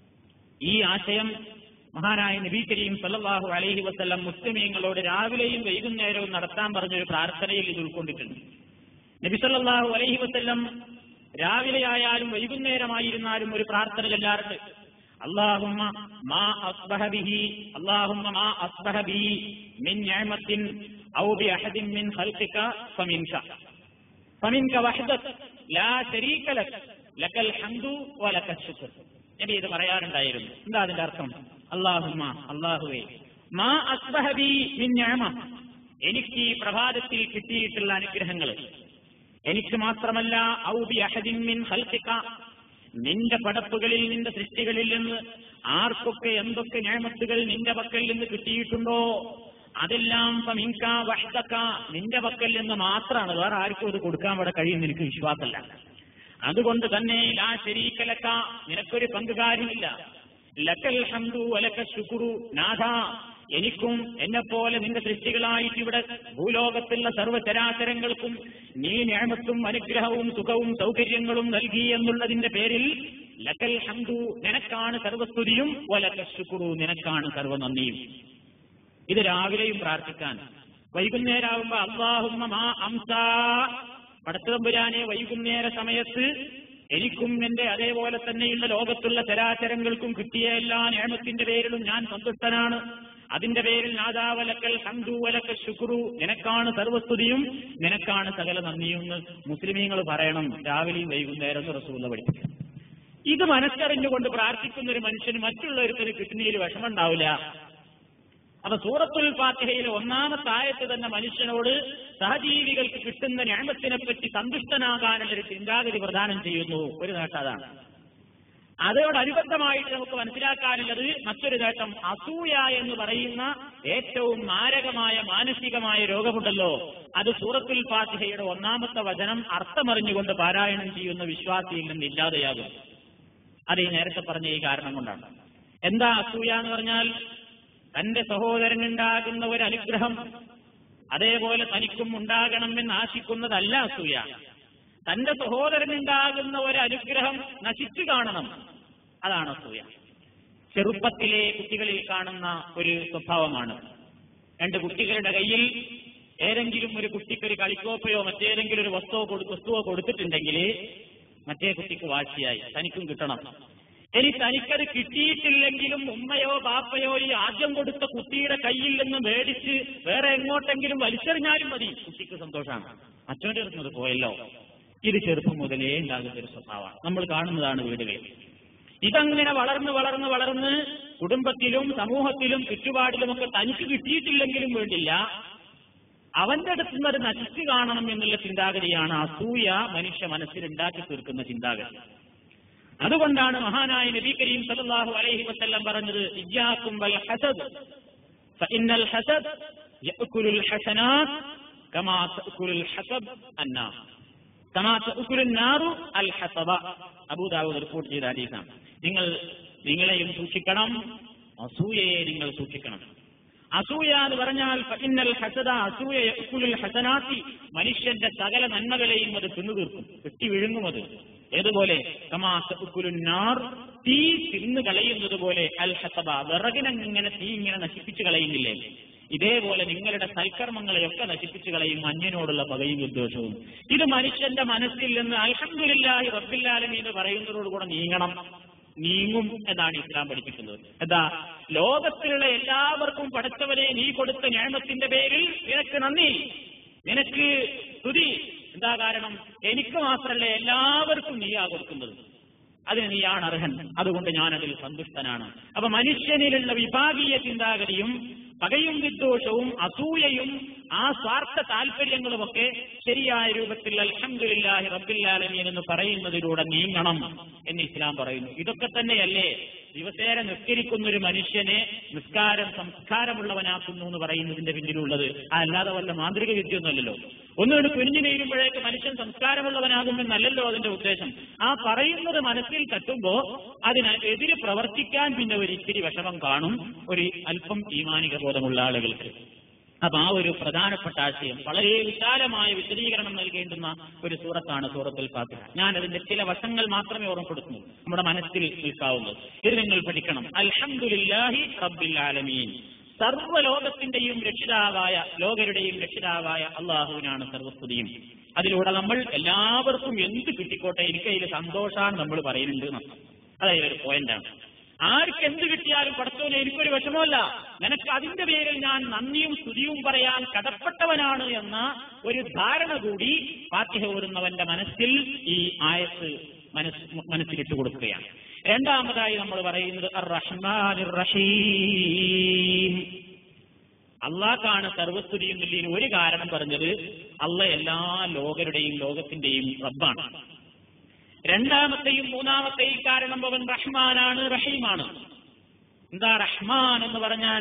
ഈ ആശയം മഹാനായ നബി കരീം സല്ലല്ലാഹു അലൈഹി വസല്ലം മുസ്ലിമീങ്ങളോട് രാവിലെയും വൈകുന്നേരവും നടത്താൻ പറഞ്ഞൊരു പ്രാർത്ഥനയിൽ ഇത് ഉൾക്കൊണ്ടിട്ടുണ്ട്. നബി സല്ലല്ലാഹു അലൈഹി വസല്ലം രാവിലെ ആയാലും വൈകുന്നേരമായിരുന്നാലും ഒരു പ്രാർത്ഥന ചൊല്ലാറുണ്ട്. അല്ലാഹുമ്മ മാ അസ്ബഹ ബിഹി അല്ലാഹുമ്മ മാ അസ്ബഹ ബിഹി മിൻ നിഅമത്തിൻ ഔ ബി അഹദിൻ മിൻ ഖൽഖിക ഫമിൻക ഫമിൻക വഹദക ലാ ശരീക ലക ലകൽ ഹംദു വലക ശുക്ർ. നബി ഇത് പറയാറുണ്ടായിരുന്നു. എന്താ അതിന്റെ അർത്ഥം? അല്ലാഹുമ്മ, അല്ലാഹുവേ, മാ അസ്ബഹ ബി മിൻ നിഅമ, എനിക്ക് ഈ പ്രഭാതത്തിൽ കിട്ടിയിട്ടുള്ള അനുഗ്രഹങ്ങൾ, എനിക്ക് മാത്രമല്ല, ഔ ബി അഹദിൻ മിൻ ഖൽഖിക, നിന്റെ പടപ്പുകളിൽ, നിന്റെ സൃഷ്ടികളിൽ നിന്ന് ആർക്കൊക്കെ എന്തൊക്കെ നിഅമത്തുകൾ നിന്റെ പക്കൽ നിന്ന് കിട്ടിയിട്ടുണ്ടോ അതെല്ലാം ഫമിൻക വഹ്ദക, നിന്റെ പക്കൽ നിന്ന് മാത്രമാണ്, വേറെ ആർക്കും ഇത് കൊടുക്കാൻ ഇവിടെ കഴിയുന്ന എനിക്ക് വിശ്വാസമല്ല. അതുകൊണ്ട് തന്നെ ലാ ശരീക ലക, നിനക്കൊരു പങ്കുകാരിയില്ല, ലക്കൽ ഹംദു വലക ശുക്രു, നാഥ, എനിക്കും എന്നെപ്പോലെ നിന്റെ സൃഷ്ടികളായിട്ട് ഇവിടെ ഭൂലോകത്തുള്ള സർവ്വചരാചരങ്ങൾക്കും നീ നിഅമത്തും അനുഗ്രഹവും സുഖവും സൗകര്യങ്ങളും നൽകി എന്നുള്ളതിന്റെ പേരിൽ ലക്കൽ ഹംദു, നിനക്കാണ് സർവസ്തുതിയും, വലക ശുക്രു, നിനക്കാണ് സർവ്വനന്ദിയും. ഇത് രാവിലെയും പ്രാർത്ഥിക്കാൻ. വൈകുന്നേരമാകുമ്പോ അല്ലാഹുമ്മ മാ അംസാ, പടച്ചതമ്പുരാനെ, വൈകുന്നേര സമയത്ത് എനിക്കും എന്റെ അതേപോലെ തന്നെയുള്ള ലോകത്തുള്ള ചരാചരങ്ങൾക്കും കിട്ടിയ എല്ലാ നിഅമത്തിന്റെ പേരിലും ഞാൻ സന്തുഷ്ടനാണ്, അതിന്റെ പേരിൽ നാദാ വലക്കൽ ഹംദു വലക ശുക്രു, നിനക്കാണ് സർവസ്തുതിയും, നിനക്കാണ് സകല നന്ദിയും എന്ന് മുസ്ലിമീങ്ങൾ പറയണം രാവിലെയും വൈകുന്നേരം റസൂലുള്ളാഹി പഠിപ്പിച്ചു. ഇത് മനസ്സറിഞ്ഞുകൊണ്ട് പ്രാർത്ഥിക്കുന്ന ഒരു മനുഷ്യന് മറ്റുള്ളവർക്ക് കിട്ടുന്നതിൽ വിഷമം ഉണ്ടാവില്ല. അപ്പൊ സൂറത്തുൽ ഫാത്തിഹയിലെ ഒന്നാമത്തെ ആയത്ത് തന്നെ മനുഷ്യനോട് സഹജീവികൾക്ക് കിട്ടുന്ന നിഅമത്തിനെ പറ്റി സന്തുഷ്ടനാകാനുള്ള ഒരു ചിന്താഗതി പ്രദാനം ചെയ്യുന്നു. ഒരു നേട്ടം അതാണ്. അതോടനുബന്ധമായിട്ട് നമുക്ക് മനസ്സിലാക്കാനുള്ളത് മറ്റൊരു നേട്ടം, അസൂയ എന്ന് പറയുന്ന ഏറ്റവും മാരകമായ മാനസികമായ രോഗമുണ്ടല്ലോ, അത് സൂറത്തുൽ ഫാത്തിഹയുടെ ഒന്നാമത്തെ വചനം അർത്ഥമറിഞ്ഞുകൊണ്ട് പാരായണം ചെയ്യുന്ന വിശ്വാസിയിൽ നിന്ന് ഇല്ലാതെയാകും. അത് ഈ നേരത്തെ പറഞ്ഞ ഈ കാരണം കൊണ്ടാണ്. എന്താ അസൂയ എന്ന് പറഞ്ഞാൽ? തന്റെ സഹോദരനുണ്ടാകുന്ന ഒരു അനുഗ്രഹം അതേപോലെ തനിക്കും ഉണ്ടാകണമെന്ന് ആശിക്കുന്നതല്ല അസൂയ. തന്റെ സഹോദരനുണ്ടാകുന്ന ഒരു അനുഗ്രഹം നശിച്ചു കാണണം, അതാണ് അസൂയ. ചെറുപ്പത്തിലെ കുട്ടികളിൽ കാണുന്ന ഒരു സ്വഭാവമാണ്. രണ്ട് കുട്ടികളുടെ കയ്യിൽ ഏതെങ്കിലും ഒരു കുട്ടിക്കൊരു കളിക്കോപ്പയോ മറ്റേതെങ്കിലും ഒരു വസ്തുവോ വസ്തുവോ കൊടുത്തിട്ടുണ്ടെങ്കിൽ മറ്റേ കുട്ടിക്ക് വാശിയായി, തനിക്കും കിട്ടണം. ഇനി തനിക്കത് കിട്ടിയിട്ടില്ലെങ്കിലും ഉമ്മയോ ബാപ്പയോ ഈ ആദ്യം കൊടുത്ത കുട്ടിയുടെ കയ്യിൽ നിന്ന് മേടിച്ച് വേറെ എങ്ങോട്ടെങ്കിലും വലിച്ചെറിഞ്ഞാലും മതി, കുട്ടിക്ക് സന്തോഷമാണ്. അച്ഛൻ്റെ അടുത്ത് പോയല്ലോ. ഇത് ചെറുപ്പം മുതലേ ഉണ്ടാകുന്ന ഒരു സ്വഭാവമാണ്, നമ്മൾ കാണുന്നതാണ് വീടുകളിൽ. ഇതങ്ങനെ വളർന്ന് വളർന്ന് വളർന്ന് കുടുംബത്തിലും സമൂഹത്തിലും ചുറ്റുപാടിലുമൊക്കെ തനിക്ക് കിട്ടിയിട്ടില്ലെങ്കിലും വേണ്ടില്ല, അവന്റെ അടുത്ത് നിന്ന് അത് നശിച്ചു കാണണം എന്നുള്ള ചിന്താഗതിയാണ് അസൂയ മനുഷ്യ മനസ്സിൽ ഉണ്ടാക്കി തീർക്കുന്ന ചിന്താഗതി. അതുകൊണ്ടാണ് മഹാനായ നബി കരീം സല്ലല്ലാഹു അലൈഹി വസല്ലം പറഞ്ഞത്, ഇയ്യാകും വൽ ഹസദ് ഫഇന്നൽ ഹസദ് യഅകുലുൽ ഹസനാത് കമാ തഅകുലുൽ ഹസബ് അന്നാർ കമാ തഅകുലുൻ നാറു അൽ ഹസബ. അബൂ ദാവൂദ് റിപ്പോർട്ട് ചെയ്ത ഹദീസാണ്. നിങ്ങൾ നിങ്ങളെയും സൂക്ഷിക്കണം, അസൂയയെ നിങ്ങൾ സൂക്ഷിക്കണം. അസൂയ എന്ന് പറഞ്ഞാൽ ഫഇന്നൽ ഹസദ, അസൂയ യഅകുലുൽ ഹസനാത്തി, മനുഷ്യന്റെ സകല നന്മകളെയും അത് തിന്നു തീർക്കും, വെട്ടി വിഴുങ്ങും. അത് ഏതുപോലെ? കമാ തഅകുലുൻ നാർ, തീ തിന്നു കളയുന്നത് പോലെ, അൽ ഹസബ, വിറകിനെങ്ങനെ തീ ഇങ്ങനെ നശിപ്പിച്ചു കളയുന്നില്ലേ, ഇതേപോലെ നിങ്ങളുടെ സൽക്കർമ്മങ്ങളെയൊക്കെ നശിപ്പിച്ചു കളയും അന്യനോടുള്ള പകയും വിദ്വേഷവും. ഇത് മനുഷ്യന്റെ മനസ്സിൽ നിന്ന് അൽഹംദുലില്ലാഹി റബ്ബിൽ ആലമീൻ എന്ന് പറയുന്നതോടുകൂടെ നീങ്ങണം, നീങ്ങും എന്നാണ് ഇസ്ലാം പഠിപ്പിക്കുന്നത്. എന്താ? ലോകത്തിലുള്ള എല്ലാവർക്കും പടച്ചവനെ നീ കൊടുത്ത നിഅമത്തിന്റെ പേരിൽ നിനക്ക് നന്ദി, നിനക്ക് സ്തുതി. എന്താ കാരണം? എനിക്ക് മാത്രമല്ല എല്ലാവർക്കും നീയാ കൊടുക്കുന്നത്, അതിന് നീയാണ് അർഹൻ, അതുകൊണ്ട് ഞാനതിൽ സന്തുഷ്ടനാണ്. അപ്പൊ മനുഷ്യനിലുള്ള വിഭാഗീയ ചിന്താഗതിയും പകയും വിദ്വേഷവും അസൂയയും ആ സ്വാർത്ഥ താല്പര്യങ്ങളുമൊക്കെ ശരിയായ രൂപത്തിൽ അൽഹംദുലില്ലാഹി റബ്ബിൽ ആലമീൻ എന്ന് പറയുന്നതിലൂടെ നീങ്ങണം എന്ന് ഇസ്ലാം പറയുന്നു. ഇതൊക്കെ തന്നെയല്ലേ ദിവസേന നിസ്കരിക്കുന്ന ഒരു മനുഷ്യനെ നിസ്കാരം സംസ്കാരമുള്ളവനാക്കുന്നു എന്ന് പറയുന്നതിന്റെ പിന്നിലുള്ളത്. അല്ലാതെ വല്ല മാന്ത്രിക വിദ്യയൊന്നുമല്ലല്ലോ. ഒന്നുകൊണ്ട് കുനിഞ്ഞു നേരുമ്പോഴേക്ക് മനുഷ്യൻ സംസ്കാരമുള്ളവനാകുമെന്നല്ലല്ലോ അതിന്റെ ഉദ്ദേശം. ആ പറയുന്നത് മനസ്സിൽ തട്ടുമ്പോ അതിനെതിരെ പ്രവർത്തിക്കാൻ പിന്നെ ഒരു ഇത്തിരി വിഷമം കാണും ഒരു അല്പം ഈമാനിക ബോധമുള്ള ആളുകൾക്ക്. അപ്പൊ ആ ഒരു പ്രധാനപ്പെട്ട ആശയം വളരെ വിശാലമായ വിശദീകരണം നൽകേണ്ടുന്ന ഒരു സൂറത്താണ് സൂറത്തുൽ ഫാത്തിഹ. ഞാൻ അതിന്റെ ചില വശങ്ങൾ മാത്രമേ ഓർമ്മപ്പെടുത്തുന്നു, നമ്മുടെ മനസ്സിൽ നിൽക്കാവുന്നത്. ഇത് നിങ്ങൾ പഠിക്കണം. അൽഹംദുലില്ലാഹി റബ്ബിൽ ആലമീൻ, സർവ്വലോകത്തിന്റെയും രക്ഷിതാവായ, ലോകരുടെയും രക്ഷിതാവായ അള്ളാഹുവിനാണ് സർവസ്തുതിയും. അതിലൂടെ നമ്മൾ എല്ലാവർക്കും എന്ത് കിട്ടിക്കോട്ടെ എനിക്ക് അതിൽ സന്തോഷാണ് നമ്മൾ പറയുന്നുണ്ട് എന്നർത്ഥം. അതായത് ഒരു പോയിന്റാണ്. ആർക്ക് എന്ത് കിട്ടിയാലും പടച്ചോനെ എനിക്കൊരു വിഷമമല്ല, നിനക്ക് അതിന്റെ പേരിൽ ഞാൻ നന്ദിയും സ്തുതിയും പറയാൻ കടപ്പെട്ടവനാണ് എന്ന ഒരു ധാരണ കൂടി ഫാത്തിഹ ഓതുന്നവന്റെ മനസ്സിൽ ഈ ആയത്ത് മനസ്സ് മനസ്സിലിട്ട് കൊടുക്കുകയാണ്. രണ്ടാമതായി നമ്മൾ പറയുന്നത് അർ റഹ്മാനിർ റഹീം, അള്ളാഹ്ക്കാണ് സർവസ്തുതി എന്നുള്ളതിന് ഒരു കാരണം പറഞ്ഞത് അള്ളാഹ് എല്ലാ ലോകരുടെയും ലോകത്തിന്റെയും റബ്ബാണ്. രണ്ടാമത്തെയും മൂന്നാമത്തെയും കാരണം അവൻ റഹ്മാനാണ്, റഹീമാണ്. എന്താ റഹ്മാൻ എന്ന് പറഞ്ഞാൽ?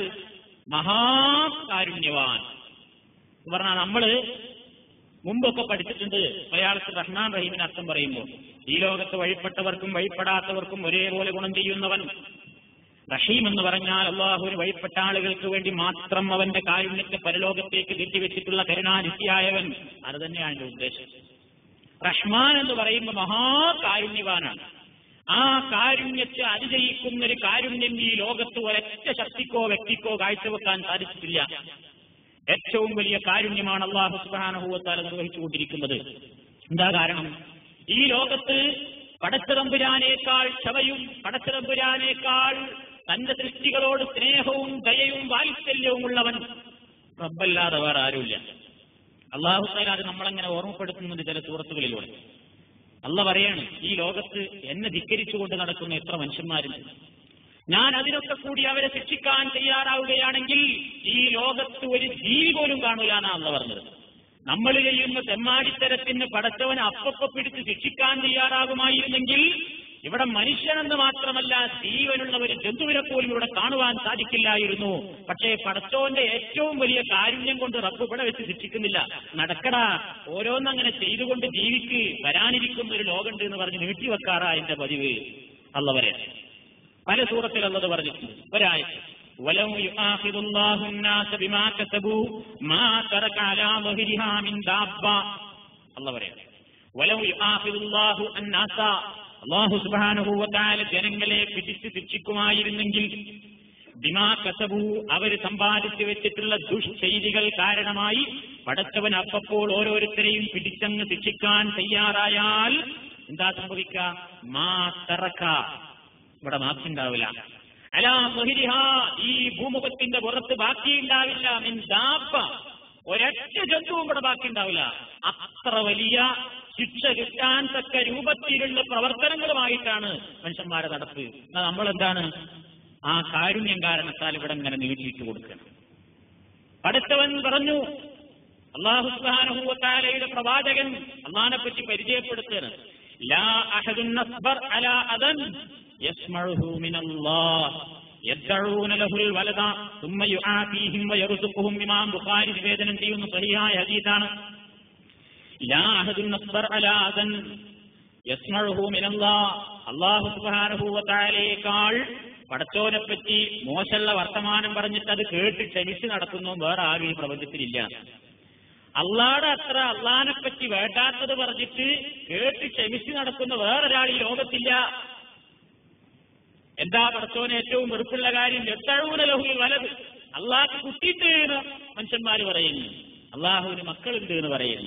മഹാകാരുണ്യവാൻ എന്ന് പറഞ്ഞാൽ നമ്മള് മുമ്പൊക്കെ പഠിച്ചിട്ടുണ്ട് മലയാളത്തിൽ റഹ്മാൻ റഹീമിന് അർത്ഥം പറയുമ്പോൾ ഈ ലോകത്ത് വഴിപ്പെട്ടവർക്കും വഴിപ്പെടാത്തവർക്കും ഒരേപോലെ ഗുണം ചെയ്യുന്നവൻ. റഹീം എന്ന് പറഞ്ഞാൽ അള്ളാഹുവിന് വഴിപ്പെട്ട ആളുകൾക്ക് വേണ്ടി മാത്രം അവന്റെ കാരുണ്യത്തെ പരലോകത്തേക്ക് തിരിച്ചുവെച്ചിട്ടുള്ള കരുണാനിധിയായവൻ. അത് തന്നെയാണ് എന്റെ ഉദ്ദേശം. റഹ്മാൻ എന്ന് പറയുമ്പോൾ മഹാകാരുണ്യവാനാണ്. ആ കാരുണ്യത്തെ അതിജയിക്കുന്ന ഒരു കാരുണ്യം ഈ ലോകത്ത് ഒരൊറ്റ ശക്തിക്കോ വ്യക്തിക്കോ കാഴ്ചവെക്കാൻ സാധിച്ചിട്ടില്ല. ഏറ്റവും വലിയ കാരുണ്യമാണ് അല്ലാഹു സുബ്ഹാനഹു വ തആല നിർവഹിച്ചുകൊണ്ടിരിക്കുന്നത്. എന്താ കാരണം? ഈ ലോകത്ത് പടച്ചതമ്പുരാനേക്കാൾ ക്ഷമയും പടച്ചതമ്പുരാനേക്കാൾ തന്റെ സൃഷ്ടികളോട് സ്നേഹവും ദയയും വാത്സല്യവും ഉള്ളവൻ റബ്ബല്ലാതെ വേറെ ആരുമില്ല. അല്ലാഹു തആല അത് നമ്മളങ്ങനെ ഓർമ്മപ്പെടുത്തുന്നത് ചില സൂറത്തുകളിലൂടെ. അല്ലാഹ് പറയാണ്, ഈ ലോകത്ത് എന്നെ ധിക്കരിച്ചുകൊണ്ട് നടക്കുന്ന എത്ര മനുഷ്യന്മാരുണ്ട്, ഞാൻ അതിനൊക്കെ കൂടി അവരെ ശിക്ഷിക്കാൻ തയ്യാറാവുകയാണെങ്കിൽ ഈ ലോകത്ത് ഒരു ജീവി പോലും കാണൂലാന്നാ അല്ലാഹ് പറഞ്ഞത്. നമ്മൾ ചെയ്യുന്ന തെമ്മാടിത്തരത്തിന് പടച്ചവനെ അപ്പപ്പ പിടിച്ച് ശിക്ഷിക്കാൻ തയ്യാറാകുമായിരുന്നെങ്കിൽ ഇവിടെ മനുഷ്യനെന്ന് മാത്രമല്ല ജീവനുള്ള ഒരു ജന്തുവിനെ പോലും ഇവിടെ കാണുവാൻ സാധിക്കില്ലായിരുന്നു. പക്ഷേ പടച്ചോന്റെ ഏറ്റവും വലിയ കാരുണ്യം കൊണ്ട് റബ്ബ് ഇവിടെ വെച്ച് ശിക്ഷിക്കുന്നില്ല. നടക്കടാ, ഓരോന്നങ്ങനെ ചെയ്തുകൊണ്ട് ജീവിക്ക്, വരാനിരിക്കുന്ന ഒരു ലോകമുണ്ട് എന്ന് പറഞ്ഞ് നീട്ടിവെക്കാറാ എന്റെ പതിവ്. അല്ലാഹ് പറയാ പല സൂറത്തിലുള്ളത് പറഞ്ഞിട്ടുണ്ട്. ഒരാഴ്ച ولو يؤاخذ الله الناس بما كسبوا ما ترك على ظهرها من دابة. الله പറയാ ولو يؤاخذ الله الناس, അല്ലാഹു സുബ്ഹാനഹു വ തആല ജനങ്ങളെ പിടിച്ച് ശിക്ഷിക്കുമായിരുന്നെങ്കിൽ ബിമാ കസബു, അവർ സമ്പാദിച്ചു വെച്ചിട്ടുള്ള ദുഷ്ചെയ്തികൾ കാരണമായി പടച്ചവൻ അപ്പപ്പോൾ ഓരോരുത്തരെയും പിടിച്ചങ്ങ് ശിക്ഷിക്കാൻ തയ്യാറായാൽ എന്താ സംഭവിക്കുക? മാ തറക, ഇവിടെ ബാക്കിയുണ്ടാവില്ല. അലാ മുഹിരിഹ, ഈ ഭൂമുഖത്തിന്റെ പുറത്ത് ബാക്കിയുണ്ടാവില്ല. മിൻ ദാബ്ബ, ഒരൊറ്റ ജന്തുവും ഇവിടെ ബാക്കിയുണ്ടാവില്ല. അത്ര വലിയ ശിക്ഷ കിട്ടാൻ തക്ക രൂപത്തിലുള്ള പ്രവർത്തനങ്ങളുമായിട്ടാണ് മനുഷ്യന്മാരെ നടപ്പ്. നമ്മളെന്താണ് ആ കാരുണ്യം കാരണത്താൽ ഇവിടെ ഇങ്ങനെ നീട്ടിയിട്ട് കൊടുക്കണം. അടുത്തവൻ പറഞ്ഞു, അല്ലാഹു സുബ്ഹാനഹു വ തആലയുടെ പ്രവാചകൻ അല്ലാഹനെ പറ്റി പരിചയപ്പെടുത്തുകയാണ്. ലാ അഹദുൻ നസ്ബർ അലാ അദൻ യസ്മഉഹു മിനല്ലാഹ് യദ്ഊന ലഹുൽ വലദ ثم യുആതീഹിം വയർസുഖുഹും. ഇമാം ബുഖാരി നിവേദനം ചെയ്യുന്ന സഹിഹായ ഹദീസാണ്. ലാ അഹദുൻ നസ്ബർ അലാ അദൻ യസ്മഉഹു മിനല്ലാഹ്. അല്ലാഹു സുബ്ഹാനഹു വ തആലയേക്കാൾ പടച്ചോനെ പറ്റി മോശമുള്ള വർത്തമാനം പറഞ്ഞിട്ട് അത് കേട്ട് ക്ഷമിച്ച് നടക്കുന്നു വേറെ ആരും ഈ പ്രപഞ്ചത്തിലില്ല. അള്ളാടെ അത്ര അള്ളാനെ പറ്റി വേണ്ടാത്തത് പറഞ്ഞിട്ട് കേട്ട് ക്ഷമിച്ച് നടക്കുന്ന വേറൊരാൾ ഈ ലോകത്തില്ല. എന്താ പടച്ചോന് ഏറ്റവും വെറുപ്പുള്ള കാര്യം? എത്തഴൂന ലഹുൽ വലത്, അള്ളാഹ് കുട്ടിയിട്ട് എന്ന് മനുഷ്യന്മാര് പറയുന്നു, അള്ളാഹുവിന് മക്കളുണ്ട് എന്ന് പറയുന്നു.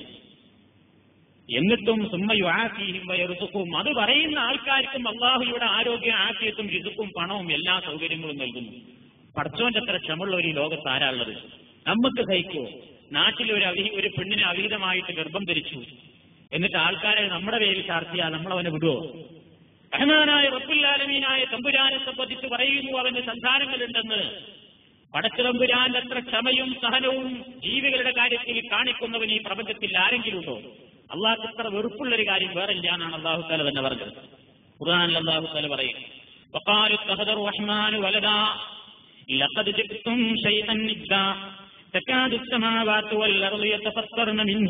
എന്നിട്ടും സുമ്മ യുആതീഹിം വയർസുഖും, അത് പറയുന്ന ആൾക്കാർക്കും അള്ളാഹുയുടെ ആരോഗ്യ ആഫിയത്തും രിസുക്കും പണവും എല്ലാ സൗകര്യങ്ങളും നൽകുന്നു. പടച്ചോന്റെ അത്ര ക്ഷമുള്ള ഈ ലോകത്ത് ആരാളുള്ളത്? നമുക്ക് സഹിക്കുമോ? നാട്ടിൽ ഒരു അവി ഒരു പെണ്ണിനെ അവിഹിതമായിട്ട് ഗർഭം ധരിച്ചു, എന്നിട്ട് ആൾക്കാരെ നമ്മുടെ പേരിൽ ചാർത്തിയാൽ നമ്മളവനെ വിടുവോ? റഹ്മാനായ റബ്ബുൽ ആലമീനായ തമ്പുരാനെ സംബന്ധിച്ച് പറയുന്നു അവന് സന്താനങ്ങളുണ്ടെന്ന്. പടച്ചതമ്പുരാന്റെ അത്ര ക്ഷമയും സഹനവും ജീവികളുടെ കാര്യത്തിൽ കാണിക്കുന്നവൻ ഈ പ്രപഞ്ചത്തിൽ ആരെങ്കിലും ഉണ്ടോ? അള്ളാഹു അത്ര വെറുപ്പുള്ളൊരു കാര്യം വേറെ ഇല്ല എന്നാണ് അള്ളാഹു തആല തന്നെ പറഞ്ഞത്. ഖുർആനിൽ അള്ളാഹു തആല പറയും, വഖാലു ഇത്തഖദർ റഹ്മാനു വലദാ ലഖദ് ജിഅ്തും ശൈഅൻ ഇദ്ദാ തകാദു السماوات والأرض يتفطرن منه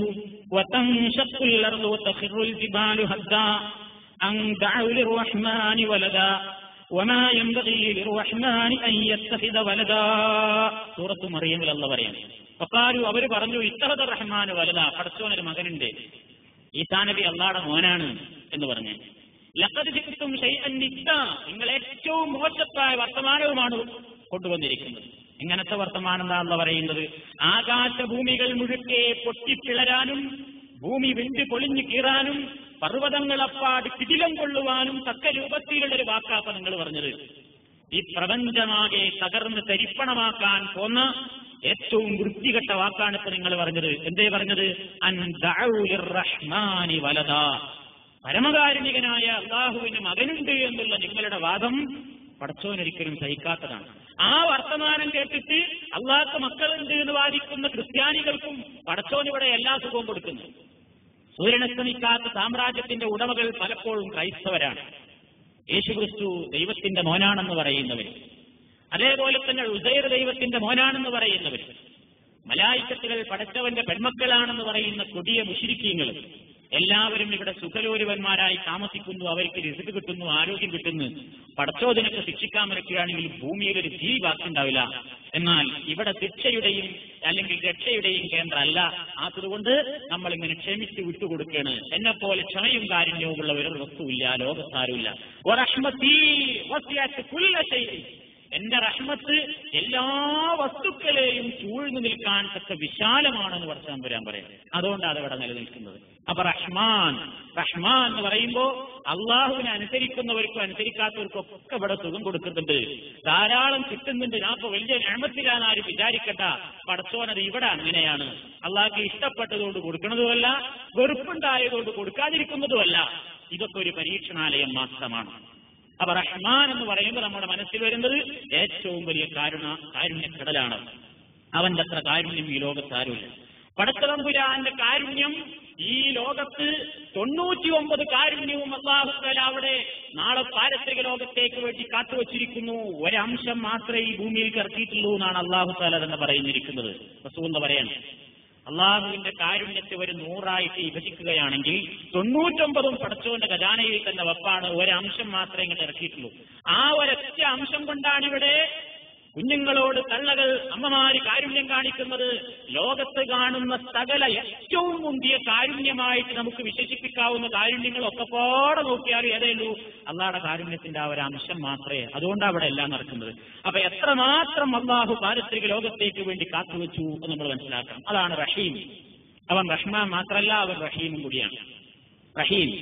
وتنشق الأرض وتخر الجبال هدا أن دعوا للرحمن ولدا وما ينبغي للرحمن أن يتخذ ولدا. സൂറത്ത് മറിയമിൽ അല്ലാഹു പറയുന്നു, വഖാലു, അവർ പറഞ്ഞു, ഇത്തഖദ റഹ്മാനു വലദാ, പടച്ചോനൊരു മകനുണ്ട്, ഈസാ നബി അള്ളാഹുടെ മോനാണ് എന്ന് പറഞ്ഞു. ലഖദ് ജിഅ്തും ശൈഅൻ ഇദ്ദാ, നിങ്ങൾ ഏറ്റവും മോശമായ വർത്തമാനവുമാണ് കൊണ്ടുവന്നിരിക്കുന്നത്. ഇങ്ങനത്തെ വർത്തമാനം എന്താ അല്ലാഹു പറയുന്നത്? ആകാശഭൂമികൾ മുഴുക്കെ പൊട്ടിപ്പിളരാനും ഭൂമി വിണ്ട് പൊളിഞ്ഞു കീറാനും പർവ്വതങ്ങളപ്പാട് കിടിലം കൊള്ളുവാനും തക്ക രൂപത്തിലുള്ള ഒരു വാക്കാപ്പ നിങ്ങൾ പറഞ്ഞത്. ഈ പ്രപഞ്ചമാകെ തകർന്ന് തരിപ്പണമാക്കാൻ പോന്ന ഏറ്റവും വൃത്തികെട്ട വാക്കാണ് ഇപ്പൊ നിങ്ങൾ പറഞ്ഞത്. എന്തേ പറഞ്ഞത്? അൻ ദഅൂ ലിർറഹ്മാനി വലദാ, പരമകാരുണികനായ അല്ലാഹുവിന് മകനുണ്ട് എന്നുള്ള നിങ്ങളുടെ വാദം പടച്ചോനൊരിക്കലും സഹിക്കാത്തതാണ്. ആ വർത്തമാനം കേട്ടിട്ട് അള്ളാഹ്ക്ക് മക്കളുണ്ട് എന്ന് വാദിക്കുന്ന ക്രിസ്ത്യാനികൾക്കും പടച്ചോനിവിടെ എല്ലാ സുഖവും കൊടുക്കുന്നു. സൂര്യനസ്തമിക്കാത്ത സാമ്രാജ്യത്തിന്റെ ഉടമകൾ പലപ്പോഴും ക്രൈസ്തവരാണ്. യേശുക്രിസ്തു ദൈവത്തിന്റെ മോനാണെന്ന് പറയുന്നവർ, അതേപോലെ തന്നെ ഉസൈർ ദൈവത്തിന്റെ മോനാണെന്ന് പറയുന്നവർ, മലായിക്കത്തുകൾ പടച്ചവന്റെ പെൺമക്കളാണെന്ന് പറയുന്ന കൊടിയ മുശ്രിക്കീങ്ങൾ എല്ലാവരും ഇവിടെ സുഖലോലുവന്മാരായി താമസിക്കുന്നു. അവർക്ക് റിസ്ക് കിട്ടുന്നു, ആരോഗ്യം കിട്ടുന്നു. പടച്ചോദിനൊക്കെ ശിക്ഷിക്കാൻ വരയ്ക്കുകയാണെങ്കിൽ ഭൂമിയിൽ ഒരു ജീവി ബാക്കിയുണ്ടാവില്ല. എന്നാൽ ഇവിടെ ശിക്ഷയുടെയും അല്ലെങ്കിൽ രക്ഷയുടെയും കേന്ദ്രമല്ല. അതുകൊണ്ട് നമ്മളിങ്ങനെ ക്ഷമിച്ച് വിട്ടുകൊടുക്കുകയാണ്. എന്നെ പോലെ ക്ഷമയും കാരുണ്യവും ഉള്ള ഒരു വസ്തുവില്ല, ലോകത്താരുമില്ല. എന്റെ റഹ്മത്ത് എല്ലാ വസ്തുക്കളെയും ചൂഴ്ന്നു നിൽക്കാൻ തക്ക വിശാലമാണെന്ന് വർഷം വരാൻ പറയാം. അതുകൊണ്ടാണ് അവിടെ നിലനിൽക്കുന്നത്. അപ്പൊ റഹ്മാൻ റഹ്മാൻ എന്ന് പറയുമ്പോ അള്ളാഹുവിനെ അനുസരിക്കുന്നവർക്കും അനുസരിക്കാത്തവർക്കും ഒക്കെ ഇവിടെ സുഖം കൊടുക്കുന്നുണ്ട്, ധാരാളം കിട്ടുന്നുണ്ട്. ഞാൻ ഇപ്പൊ വലിയ നിഅമത്തിലാന്ന് ആരും വിചാരിക്കട്ട. പടച്ചോനത് ഇവിടെ അങ്ങനെയാണ്. അള്ളാഹ്ക്ക് ഇഷ്ടപ്പെട്ടതുകൊണ്ട് കൊടുക്കുന്നതുമല്ല, വെറുപ്പുണ്ടായതുകൊണ്ട് കൊടുക്കാതിരിക്കുന്നതുമല്ല. ഇതൊക്കെ ഒരു പരീക്ഷണാലയം മാത്രമാണ്. അപ്പൊ റഹ്മാൻ എന്ന് പറയുമ്പോൾ നമ്മുടെ മനസ്സിൽ വരുന്നത് ഏറ്റവും വലിയ കാരുണ കാരുണ്യക്കടലാണ്. അവന്റെ അത്ര കാരുണ്യം ഈ ലോകത്ത് ആരുമില്ല. പടച്ചതമ്പുരാന്റെ കാരുണ്യം ഈ ലോകത്ത് തൊണ്ണൂറ്റി ഒമ്പത് കാരുണ്യവും അല്ലാഹു തആല അവിടെ നാളെ പാരത്രിക ലോകത്തേക്ക് വേണ്ടി കാത്തുവച്ചിരിക്കുന്നു. ഒരംശം മാത്രമേ ഈ ഭൂമിയിൽ ഇറക്കിയിട്ടുള്ളൂ എന്നാണ് അല്ലാഹു തആല തന്നെ പറയുന്നിരിക്കുന്നത്. റസൂൽ എന്ന് പറയാണ്, അള്ളാഹുവിന്റെ കാരുണ്യത്തെ ഒരു നൂറായിട്ട് വിഭജിക്കുകയാണെങ്കിൽ തൊണ്ണൂറ്റൊമ്പതും പടച്ചോന്റെ ഖജാനയിൽ തന്നെ വപ്പാണ്. ഒരംശം മാത്രമേ ഇങ്ങോട്ട് ഇറക്കിയിട്ടുള്ളൂ. ആ ഒരൊറ്റ അംശം കൊണ്ടാണ് ഇവിടെ കുഞ്ഞുങ്ങളോട് തള്ളകൾ അമ്മമാര് കാരുണ്യം കാണിക്കുന്നത്. ലോകത്ത് കാണുന്ന സകല ഏറ്റവും മുന്തിയ കാരുണ്യമായിട്ട് നമുക്ക് വിശേഷിപ്പിക്കാവുന്ന കാരുണ്യങ്ങളൊക്കെ പാടെ നോക്കിയാൽ ഏതേ ഉള്ളൂ? അള്ളാഹുടെ കാരുണ്യത്തിന്റെ ആ ഒരു അംശം മാത്രമേ. അതുകൊണ്ടാണ് അവിടെ എല്ലാം നടക്കുന്നത്. അപ്പൊ എത്രമാത്രം അള്ളാഹു പാരത്രിക ലോകത്തേക്ക് വേണ്ടി കാത്തുവെച്ചു എന്ന് നമ്മൾ മനസ്സിലാക്കണം. അതാണ് റഹീം. അവൻ റഹ്മാൻ മാത്രമല്ല, അവൻ റഹീമും കൂടിയാണ്. റഹീം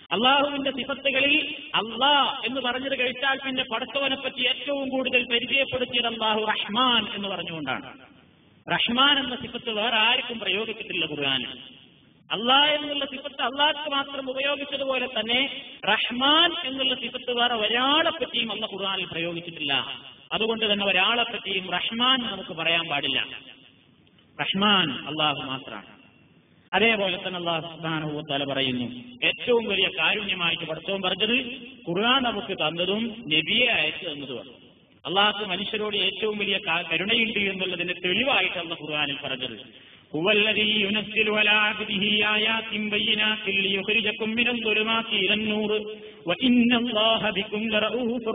അള്ളാഹുവിന്റെ സിഫത്തുകളിൽ അള്ളാ എന്ന് പറഞ്ഞത് കഴിച്ചാൽ പിന്നെ പടച്ചവനെ പറ്റി ഏറ്റവും കൂടുതൽ പരിചയപ്പെടുത്തിയത് അള്ളാഹു റഹ്മാൻ എന്ന് പറഞ്ഞുകൊണ്ടാണ്. റഹ്മാൻ എന്ന സിഫത്ത് വേറെ ആർക്കും പ്രയോഗിച്ചിട്ടില്ല ഖുർആനിൽ. അള്ളാഹ് എന്നുള്ള സിഫത്ത് അള്ളാഹ്ക്ക് മാത്രം ഉപയോഗിച്ചതുപോലെ തന്നെ റഹ്മാൻ എന്നുള്ള സിഫത്ത് വേറെ ഒരാളെ പറ്റിയും അള്ളാഹ് ഖുർആനിൽ പ്രയോഗിച്ചിട്ടില്ല. അതുകൊണ്ട് തന്നെ ഒരാളെ പറ്റിയും റഹ്മാൻ നമുക്ക് പറയാൻ പാടില്ല. റഹ്മാൻ അള്ളാഹു മാത്രമാണ്. അതേപോലെ തന്നെ അല്ലാഹു സുബ്ഹാനഹു വ തആല പറയുന്നു, ഏറ്റവും വലിയ കാരുണ്യമായിട്ട് പടച്ചവൻ പറഞ്ഞത് ഖുർആൻ നമുക്ക് തന്നതും നബിയെ അയച്ചു തന്നതുമാണ്. അള്ളാഹു മനുഷ്യരോട് ഏറ്റവും വലിയ കരുണയുണ്ട് എന്നുള്ളതിന്റെ തെളിവായിട്ട് അല്ലാഹു ഖുർആനിൽ പറഞ്ഞത് ഹുവല്ലദീ യുനസ്സിലു അലാ അബ്ദിഹി ആയാതിൻ ബയ്യിനാതിൻ ലിയുഖ്രിജകും മിനൽ ദുലുമാതി ഇലൻ നൂർ വ ഇന്നല്ലാഹ ബികും ലറഊഫുർ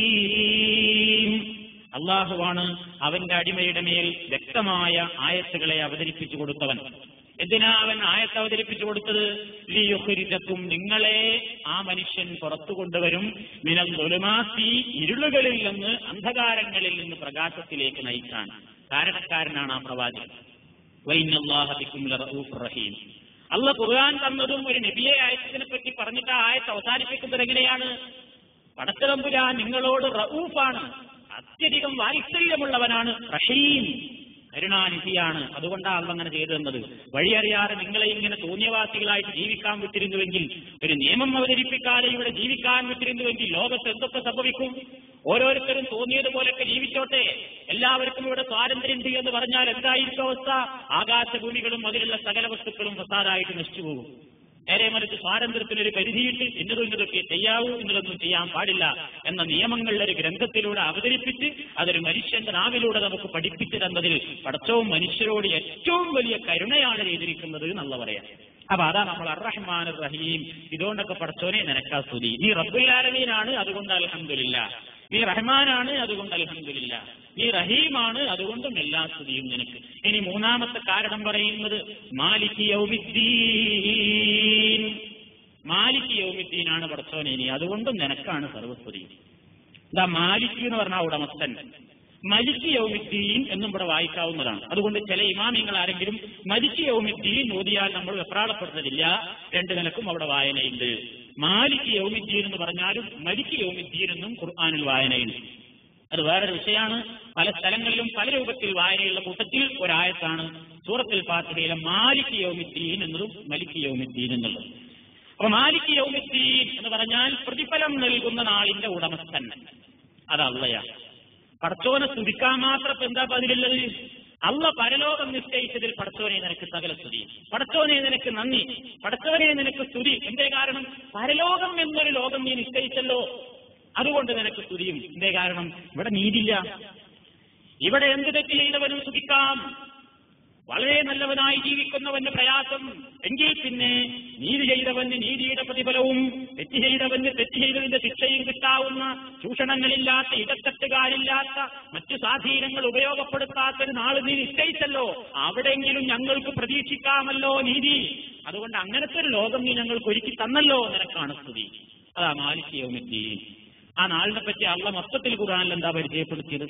റഹീം. അള്ളാഹുവാണ് അവന്റെ അടിമയുടെ മേൽ വ്യക്തമായ ആയത്തുകളെ അവതരിപ്പിച്ചു കൊടുത്തവൻ. എന്തിനാ അവൻ ആയത്ത് അവതരിപ്പിച്ചു കൊടുത്തത്? ലിയുഖ്രിജകും, നിങ്ങളെ ആ മനുഷ്യൻ പുറത്തു കൊണ്ടുവരും, മിനൽ ദുലുമാതി, ഇരുളുകളിൽ നിന്ന് അന്ധകാരങ്ങളിൽ നിന്ന് പ്രകാശത്തിലേക്ക് നയിക്കാൻ കാരണക്കാരനാണ് ആ പ്രവാചകൻ. വ ഇന്നല്ലാഹ ബികും ലറഊഫുർ റഹീം. അല്ലാഹു ഖുർആൻ തന്നതും ഒരു നബിയെ അയച്ചതിനെ പറ്റി പറഞ്ഞിട്ട് ആ ആയത്ത് അവസാനിപ്പിക്കുന്നത് എങ്ങനെയാണ്? പടച്ചതമ്പുരാൻ നിങ്ങളോട് റഊഫാണ്, അത്യധികം വാത്സല്യമുള്ളവനാണ്, റഹീം കരുണാനിധിയാണ്. അതുകൊണ്ടാണ് അള്ളാഹു അങ്ങനെ ചെയ്തു തന്നത്. വഴിയറിയാതെ നിങ്ങളെ ഇങ്ങനെ തോന്നിയവാസികളായിട്ട് ജീവിക്കാൻ വിട്ടിരുന്നുവെങ്കിൽ, ഒരു നിയമം അവതരിപ്പിക്കാതെ ഇവിടെ ജീവിക്കാൻ വിട്ടിരുന്നുവെങ്കിൽ ലോകത്ത് എന്തൊക്കെ സംഭവിക്കും? ഓരോരുത്തരും തോന്നിയതുപോലൊക്കെ ജീവിച്ചോട്ടെ, എല്ലാവർക്കും ഇവിടെ സ്വാതന്ത്ര്യമുണ്ട് എന്ന് പറഞ്ഞാൽ എന്തായിരിക്കും അവസ്ഥ? ആകാശഭൂമികളും അതിലുള്ള സകല വസ്തുക്കളും ഫസാദായിട്ട് നശിച്ചു പോകും. നേരെ മറിച്ച് സ്വാതന്ത്ര്യത്തിനൊരു പരിധിയിട്ട് ഇന്നതും ഇന്നതൊക്കെ ചെയ്യാവൂ, ഇന്നതൊന്നും ചെയ്യാൻ പാടില്ല എന്ന നിയമങ്ങളുടെ ഒരു ഗ്രന്ഥത്തിലൂടെ അവതരിപ്പിച്ച് അതൊരു മനുഷ്യന്റെ നാവിലൂടെ നമുക്ക് പഠിപ്പിച്ചു തന്നതിൽ പടച്ചവും മനുഷ്യരോട് ഏറ്റവും വലിയ കരുണയാണ് ചെയ്തിരിക്കുന്നത് എന്നുള്ള പറയാം. അപ്പൊ അതാ നമ്മൾ അർ-റഹ്മാൻ റഹീം. ഇതുകൊണ്ടൊക്കെ പടച്ചോനെ നിനക്കാ സ്തുതി. നീ റബ്ബുൽ ആലമീനാണ്, അതുകൊണ്ട് അൽഹംദുലില്ലാഹ്. നീ റഹ്മാനാണ്, അതുകൊണ്ട് അൽഹംദുലില്ലാഹ്. നീ റഹീമാണ്, അതുകൊണ്ടും എല്ലാ സ്തുതിയും നിനക്ക്. ഇനി മൂന്നാമത്തെ കാരണം പറയുന്നത് മാലിക് യൗമിദ്ദീൻ. മാലിക് യൗമിദ്ദീനാണ് പടച്ചോനെ, ഇനി അതുകൊണ്ടും നിനക്കാണ് സർവസ്തുതി. ഇതാ മാലിക് എന്ന് പറഞ്ഞാൽ ഉടമസ്ഥൻ. മലിക് യൗമിദ്ദീൻ എന്നും ഇവിടെ വായിക്കാവുന്നതാണ്. അതുകൊണ്ട് ചില ഇമാമിങ്ങൾ ആരെങ്കിലും മലിക് യൗമിദ്ദീൻ ഓതിയാൽ നമ്മൾ വെപ്രാളപ്പെടുന്നതില്ല. രണ്ടു നിലക്കും അവിടെ വായനയുണ്ട്. മാലിക് യൗമിദ്ദീൻ എന്ന് പറഞ്ഞാലും മലിക് യൗമിദ്ദീൻ എന്നും ഖുർആനിൽ വായനയുണ്ട്. അത് വേറൊരു വിഷയമാണ്. പല സ്ഥലങ്ങളിലും പല രൂപത്തിൽ വായനയുള്ള കൂട്ടത്തിൽ ഒരായത്താണ് സൂറത്തുൽ ഫാത്തിഹയിലെ മാലിക് യൗമിദ്ദീൻ എന്നതും മലിക് യൗമിദ്ദീൻ എന്നുള്ളത്. അപ്പൊ മാലിക് യൗമിദ്ദീൻ എന്ന് പറഞ്ഞാൽ പ്രതിഫലം നൽകുന്ന നാളിന്റെ ഉടമസ്ഥൻ. അത് അള്ളയാണ്. പടച്ചോനെ സ്തുതിക്കാൻ മാത്രം എന്താ അതിലുള്ളത്? അള്ള പരലോകം നിശ്ചയിച്ചതിൽ പടച്ചോനെ നിനക്ക് സകല സ്തുതി, പടച്ചോനെ നിനക്ക് നന്ദി, പടച്ചോനെ നിനക്ക് സ്തുതി. എന്തേ കാരണം? പരലോകം എന്നൊരു ലോകം നീ നിശ്ചയിച്ചല്ലോ, അതുകൊണ്ട് നിനക്ക് സ്തുതിയും. എന്തേ കാരണം? ഇവിടെ നീതിയില്ല. ഇവിടെ എന്ത് തെറ്റ് ചെയ്തവനും സ്തുതിക്കാം, വളരെ നല്ലവനായി ജീവിക്കുന്നവന് പ്രയാസം. എങ്കിൽ പിന്നെ നീതി ചെയ്തവന് നീതിയുടെ പ്രതിഫലവും തെറ്റ് ചെയ്തവന് തെറ്റ് ചെയ്തതിന്റെ ശിക്ഷയും കിട്ടാവുന്ന, ചൂഷണങ്ങളില്ലാത്ത, ഇടത്തട്ടുകാരില്ലാത്ത, മറ്റു സ്വാധീനങ്ങൾ ഉപയോഗപ്പെടുത്താത്തൊരു നാൾ നീ നിശ്ചയിച്ചല്ലോ, അവിടെയെങ്കിലും ഞങ്ങൾക്ക് പ്രതീക്ഷിക്കാമല്ലോ നീതി. അതുകൊണ്ട് അങ്ങനത്തെ ഒരു ലോകം നീ ഞങ്ങൾക്ക് ഒരുക്കി തന്നല്ലോ, നിനക്കാണ് സ്തുതി. അതാ മാലിക് യൗമിദ്ദീൻ. ആ നാളിനെ പറ്റി അള്ളാഹ് മൊത്തത്തിൽ ഖുർആനിൽ എന്താ പരിചയപ്പെടുത്തിയത്?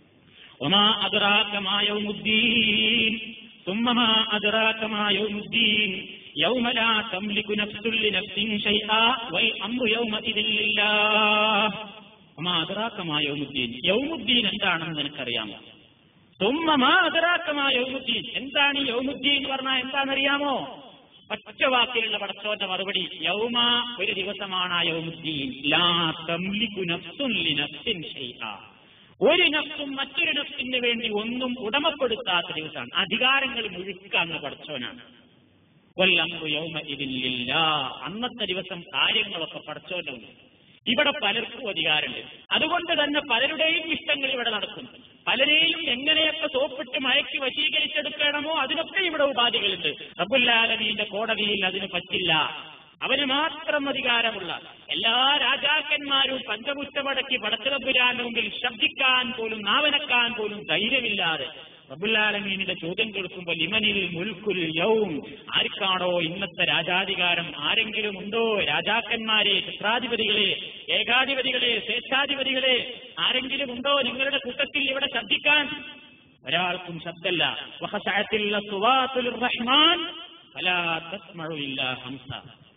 വമാ അദ്റാക മാ യൗമുദ്ദീൻ സുമ്മ മാ അദ്റാക മാ യൗമുദ്ദീൻ യൗമ ലാ തംലികു നഫ്സുൻ ലിനഫ്സിൻ ശൈആ വൽ അംറു യൗമഇദിൻ ലില്ലാഹ്. വമാ അദ്റാക മാ യൗമുദ്ദീൻ. യൗമുദ്ദീൻ എന്താണെന്ന് നിനക്കറിയാമോ? സുമ്മ മാ അദ്റാക മാ യൗമുദ്ദീൻ. എന്താണ് ഈ യൗമുദ്ദീൻ എന്ന് പറഞ്ഞാൽ എന്താണെന്നറിയാമോ? ഒറ്റ വാക്കിലുള്ള പടച്ചോന്റെ മറുപടി, യൗമ ഒരു ദിവസമാണ് ആ യൗമുദ്ദീൻ. ലാ തംലികു നഫ്സുൻ ലിനഫ്സിൻ ശൈആ. ഒരു നഫ്സും മറ്റൊരു നഫ്സിന് വേണ്ടി ഒന്നും ഉടമപ്പെടുത്താത്ത ദിവസമാണ്. അധികാരങ്ങൾ മുഴുക്കാന്ന് പടച്ചോനാണ്. വല്ലംറു യൗമഇദിൻ ലില്ലാഹ്. അന്നത്തെ ദിവസം കാര്യങ്ങളൊക്കെ പടച്ചോന്റെ ഉണ്ട്. ഇവിടെ പലർക്കും അധികാരമുണ്ട്. അതുകൊണ്ട് തന്നെ പലരുടെയും ഇഷ്ടങ്ങൾ ഇവിടെ നടക്കും. പലരെയും എങ്ങനെയൊക്കെ സോപ്പിട്ട് മയക്കി വശീകരിച്ചെടുക്കണമോ അതിനൊക്കെ ഇവിടെ ഉപാധികളുണ്ട്. റബ്ബുൽ ആലമീന്റെ കോടതിയിൽ അതിന് പറ്റില്ല. അവന് മാത്രം അധികാരമുള്ള എല്ലാ രാജാക്കന്മാരും പഞ്ചമുറ്റമടക്കി പടച്ചതമ്പുരാന്റെ മുമ്പിൽ ശബ്ദിക്കാൻ പോലും നാവനക്കാൻ പോലും ധൈര്യമില്ലാതെ റബ്ബുൽ ആലമീനിന്റെ ചോദ്യം കേൾക്കുമ്പോൾ ലിമനിൽ മുൽക്കുൽ യൗം, ആർക്കാണോ ഇന്നത്തെ രാജാധികാരം? ആരെങ്കിലും ഉണ്ടോ? രാജാക്കന്മാരെ, ക്ഷത്രാധിപതികളെ, ഏകാധിപതികളെ, സ്വേച്ഛാധിപതികളെ ആരെങ്കിലും ഉണ്ടോ നിങ്ങളുടെ കൂട്ടത്തിൽ ഇവിടെ ശബ്ദിക്കാൻ? ഒരാൾക്കും ശബ്ദമല്ല. വഖശഅത്തിൽ അസ്വാതു ലിർറഹ്മാൻ ഫലാ തസ്മഉ ഇല്ലാ ഹംസ.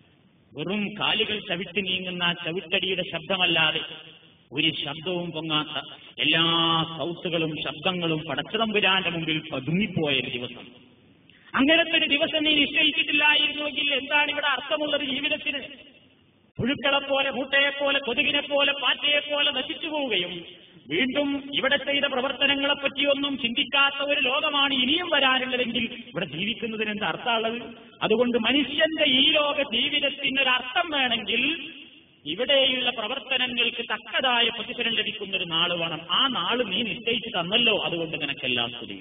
വെറും കാലുകൾ ചവിട്ടി നീങ്ങുന്ന ചവിട്ടടിയുടെ ശബ്ദമല്ലാതെ ഒരു ശബ്ദവും പൊങ്ങാത്ത എല്ലാ സൗത്തുകളും ശബ്ദങ്ങളും പടച്ചതമ്പുരാന്റെ മുമ്പിൽ പതുങ്ങിപ്പോയ ഒരു ദിവസം. അങ്ങനത്തെ ഒരു ദിവസം നീ നിശ്ചയിച്ചിട്ടില്ലായിരുന്നുവെങ്കിൽ എന്താണ് ഇവിടെ അർത്ഥമുള്ളത് ജീവിതത്തിന്? പുഴുക്കളെപ്പോലെ, മൂട്ടയെപ്പോലെ, കൊതുകിനെപ്പോലെ, പാറ്റയെപ്പോലെ നശിച്ചു പോവുകയും വീണ്ടും ഇവിടെ ചെയ്ത പ്രവർത്തനങ്ങളെ പറ്റിയൊന്നും ചിന്തിക്കാത്ത ഒരു ലോകമാണ് ഇനിയും വരാനുള്ളതെങ്കിൽ ഇവിടെ ജീവിക്കുന്നതിന് എന്താ അർത്ഥമുള്ളത്? അതുകൊണ്ട് മനുഷ്യന്റെ ഈ ലോക ജീവിതത്തിനൊരർത്ഥം വേണമെങ്കിൽ ഇവിടെയുള്ള പ്രവർത്തനങ്ങൾക്ക് തക്കതായ പ്രതിഫലം ലഭിക്കുന്ന ഒരു നാള് വേണം. ആ നാള് നീ നിശ്ചയിച്ചു തന്നല്ലോ, അതുകൊണ്ട് നിനക്കെല്ലാം സ്തുതി.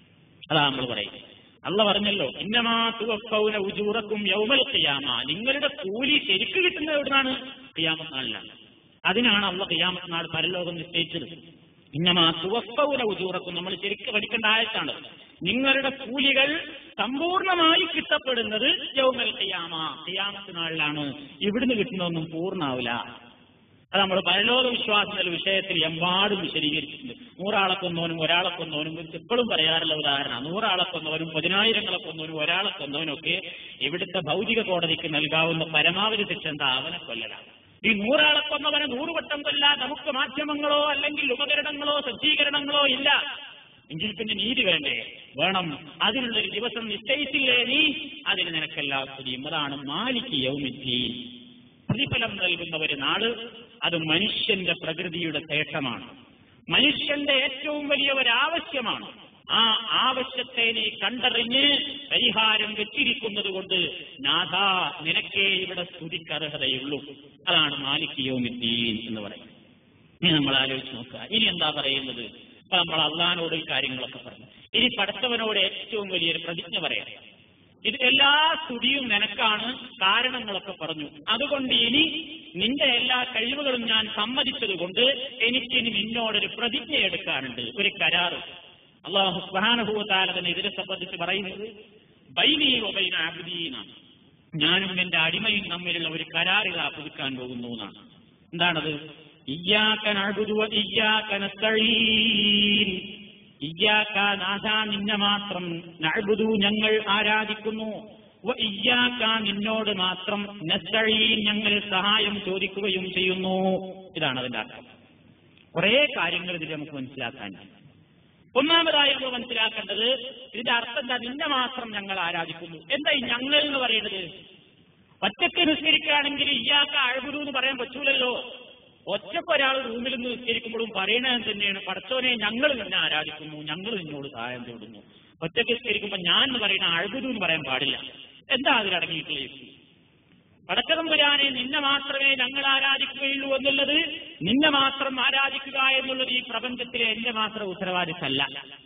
അതാ നമ്മൾ പറയും. അള്ള പറഞ്ഞല്ലോ, ഇന്നമാ തുവഫൗന ഉജൂറക്കും യൗമൽ ഖിയാമ, നിങ്ങളുടെ കൂലി ശരിക്ക് കിട്ടുന്നത് എവിടുന്നാണ്? ഖിയാമത്ത് നാളിലാണ്. അതിനാണ് അള്ള ഖിയാമത്ത് നാൾ പരലോകം നിശ്ചയിച്ചത്. ഇന്നമാ തുവഫൗന ഉജൂറക്കും, നമ്മൾ ശരിക്ക് പഠിക്കേണ്ട ആയത്താണ്. നിങ്ങളുടെ കൂലികൾ സമ്പൂർണമായി കിട്ടപ്പെടുന്നത് യൗമൽ ഖിയാമ, ഖിയാമത്ത് നാളിലാണ്. ഇവിടുന്ന് കിട്ടുന്നതൊന്നും പൂർണ്ണാവില്ല. അത് നമ്മൾ പരലോക വിശ്വാസം എന്ന വിഷയത്തിൽ എമ്പാടും വിശദീകരിച്ചിട്ടുണ്ട്. നൂറാളെ കൊന്നവനും ഒരാളെ കൊന്നവനും എപ്പോഴും പറയാറുള്ള ഉദാഹരണം, നൂറാളെ കൊന്നവനും പതിനായിരങ്ങളെ കൊന്നവനും ഒരാളെ കൊന്നവനും ഒക്കെ ഇവിടുത്തെ ഭൗതിക കോടതിക്ക് നൽകാവുന്ന പരമാവധി ശിക്ഷ എന്താ? അവനെ കൊല്ലലാണ്. ഈ നൂറാളെ കൊന്നവനെ നൂറുവട്ടം കൊല്ലാൻ നമുക്ക് മാധ്യമങ്ങളോ അല്ലെങ്കിൽ ഉപകരണങ്ങളോ സജ്ജീകരണങ്ങളോ ഇല്ല. എങ്കിൽ പിന്നെ നീതി വേണ്ടേ? വേണം. അതിനുള്ളൊരു ദിവസം നിശ്ചയിച്ചില്ലേ നീ? അതിന് നിനക്കെല്ലാം സ്തുതിയും. അതാണ് മാലിക് യൗമിദ്ദീൻ, പ്രതിഫലം നൽകുന്ന ഒരു നാള്. അത് മനുഷ്യന്റെ പ്രകൃതിയുടെ തേട്ടമാണ്, മനുഷ്യന്റെ ഏറ്റവും വലിയ ഒരാവശ്യമാണ്. ആ ആവശ്യത്തെ നീ കണ്ടറിഞ്ഞ് പരിഹാരം വെച്ചിരിക്കുന്നത് കൊണ്ട് നാഥ നിനക്കേ ഇവിടെ സ്തുതിക്കർഹതയുള്ളൂ. അതാണ് മാലിക് യൗമിദ്ദീൻ എന്ന് പറയുന്നത്. ഇനി നമ്മൾ ആലോചിച്ച് നോക്കുക. ഇനി എന്താ പറയുന്നത്? അപ്പൊ നമ്മൾ അള്ളാഹിനോട് ഈ കാര്യങ്ങളൊക്കെ പറഞ്ഞു. ഇനി പടച്ചവനോട് ഏറ്റവും വലിയൊരു പ്രതിജ്ഞ പറയാം. ഇത് എല്ലാ സ്തുതിയും നിനക്കാണ്, കാരണങ്ങളൊക്കെ പറഞ്ഞു. അതുകൊണ്ട് ഇനി നിന്റെ എല്ലാ കഴിവുകളും ഞാൻ സമ്മതിച്ചത് കൊണ്ട് എനിക്കിനി നിന്നോടൊരു പ്രതിജ്ഞ എടുക്കാനുണ്ട്, ഒരു കരാറ്. അല്ലാഹു സുബ്ഹാനഹു വ തആല തന്നെ ഇതിനെ സംബന്ധിച്ച് പറയുന്നത് ബൈനി വ ബൈന അബ്ദീ എന്നാണ്. ഞാനും എന്റെ അടിമയും തമ്മിലുള്ള ഒരു കരാറിലാ പുതുക്കാൻ പോകുന്നു എന്നാണ്. എന്താണത്? ഇയ്യാക നഅ്ബുദു വ ഇയ്യാക നസ്തഈൻ. ഇയ്യാക നാഥ നിന്നെ മാത്രം, നഅ്ബുദു ഞങ്ങൾ ആരാധിക്കുന്നു, വ ഇയ്യാക നിന്നോട് മാത്രം, നസ്തഈൻ ഞങ്ങൾ സഹായം ചോദിക്കുകയും ചെയ്യുന്നു. ഇതാണ് അതിന്റെ അർത്ഥം. കുറെ കാര്യങ്ങൾ ഇതിൽ നമുക്ക് മനസ്സിലാക്കാൻ. ഒന്നാമതായി നമ്മൾ മനസ്സിലാക്കേണ്ടത് ഇതിന്റെ അർത്ഥം എന്താ? നിന്നെ മാത്രം ഞങ്ങൾ ആരാധിക്കുന്നു. എന്താ ഈ ഞങ്ങൾ എന്ന് പറയുന്നത്? ഒറ്റയ്ക്ക് നിസ്കരിക്കുകയാണെങ്കിൽ ഇയ്യാക അഅ്ബുദു എന്ന് പറയാൻ പറ്റൂലല്ലോ. ഒറ്റക്ക് ഒരാൾ റൂമിൽ നിന്ന് നിസ്കരിക്കുമ്പോഴും പറയണത് തന്നെയാണ്, പടച്ചോനെ ഞങ്ങൾ നിന്നെ ആരാധിക്കുന്നു, ഞങ്ങൾ നിന്നോട് സഹായം തേടുന്നു. ഒറ്റയ്ക്ക് നിസ്കരിക്കുമ്പോൾ ഞാൻ എന്ന് പറയുന്ന അഅ്ബുദു എന്ന് പറയാൻ പാടില്ല. എന്താ അതിലടങ്ങിയിട്ടുള്ള യുക്തി? പടച്ചതമ്പുരാനെ നിന്നെ മാത്രമേ ഞങ്ങൾ ആരാധിക്കുകയുള്ളൂ എന്നുള്ളത്, നിന്നെ മാത്രം ആരാധിക്കുക എന്നുള്ളത് ഈ പ്രപഞ്ചത്തിലെ എന്റെ മാത്രം ഉത്തരവാദിത്തമല്ല,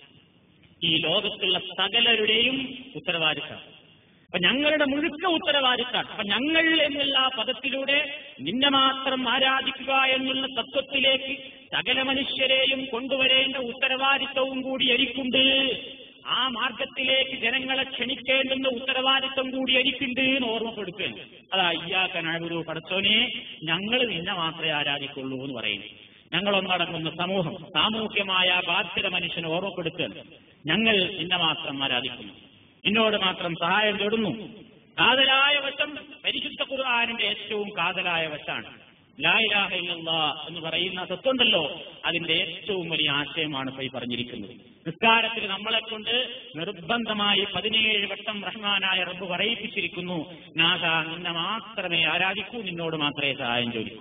ഈ ലോകത്തുള്ള സകലരുടെയും ഉത്തരവാദിത്തം. അപ്പൊ ഞങ്ങളുടെ മുഴുക്ക ഉത്തരവാദിത്തമാണ്. അപ്പൊ ഞങ്ങൾ എന്നുള്ള പദത്തിലൂടെ നിന്നെ മാത്രം ആരാധിക്കുക എന്നുള്ള തത്വത്തിലേക്ക് സകല മനുഷ്യരെയും കൊണ്ടുവരേണ്ട ഉത്തരവാദിത്തവും കൂടി എനിക്കുണ്ട്. ആ മാർഗത്തിലേക്ക് ജനങ്ങളെ ക്ഷണിക്കേണ്ടുന്ന ഉത്തരവാദിത്വം കൂടി എനിക്കുണ്ട് എന്ന് ഓർമ്മപ്പെടുത്തുകയാണ്. അതാ ഇയ്യാക നഅ്ബുദു, പടച്ചോനെ ഞങ്ങൾ നിന്നെ മാത്രമേ ആരാധിക്കുള്ളൂ എന്ന് പറയുന്നു. ഞങ്ങളൊന്നടങ്ങുന്ന സമൂഹം, സാമൂഹ്യമായ ബാധ്യത മനുഷ്യനെ ഓർമ്മപ്പെടുത്തുകയാണ്. ഞങ്ങൾ നിന്നെ മാത്രം ആരാധിക്കുന്നു, നിന്നോട് മാത്രം സഹായം തേടുന്നു. കാതലായ വശം പരിശുദ്ധ ഖുർആനിന്റെ ഏറ്റവും കാതലായ വശാണ്. ലാ ഇലാഹ ഇല്ലല്ലാഹ് എന്ന് പറയുന്ന തത്വമുണ്ടല്ലോ, അതിന്റെ ഏറ്റവും വലിയ ആശയമാണ് ഇപ്പോൾ ഈ പറഞ്ഞിരിക്കുന്നത്. നിസ്കാരത്തിൽ നമ്മളെ കൊണ്ട് നിർബന്ധമായി പതിനേഴ് വട്ടം റഹ്മാനായ റബ്ബ് പറയിപ്പിച്ചിരിക്കുന്നു, നാഥ നിന്നെ മാത്രമേ ആരാധിക്കൂ, നിന്നോട് മാത്രമേ സഹായം ചോദിക്കൂ.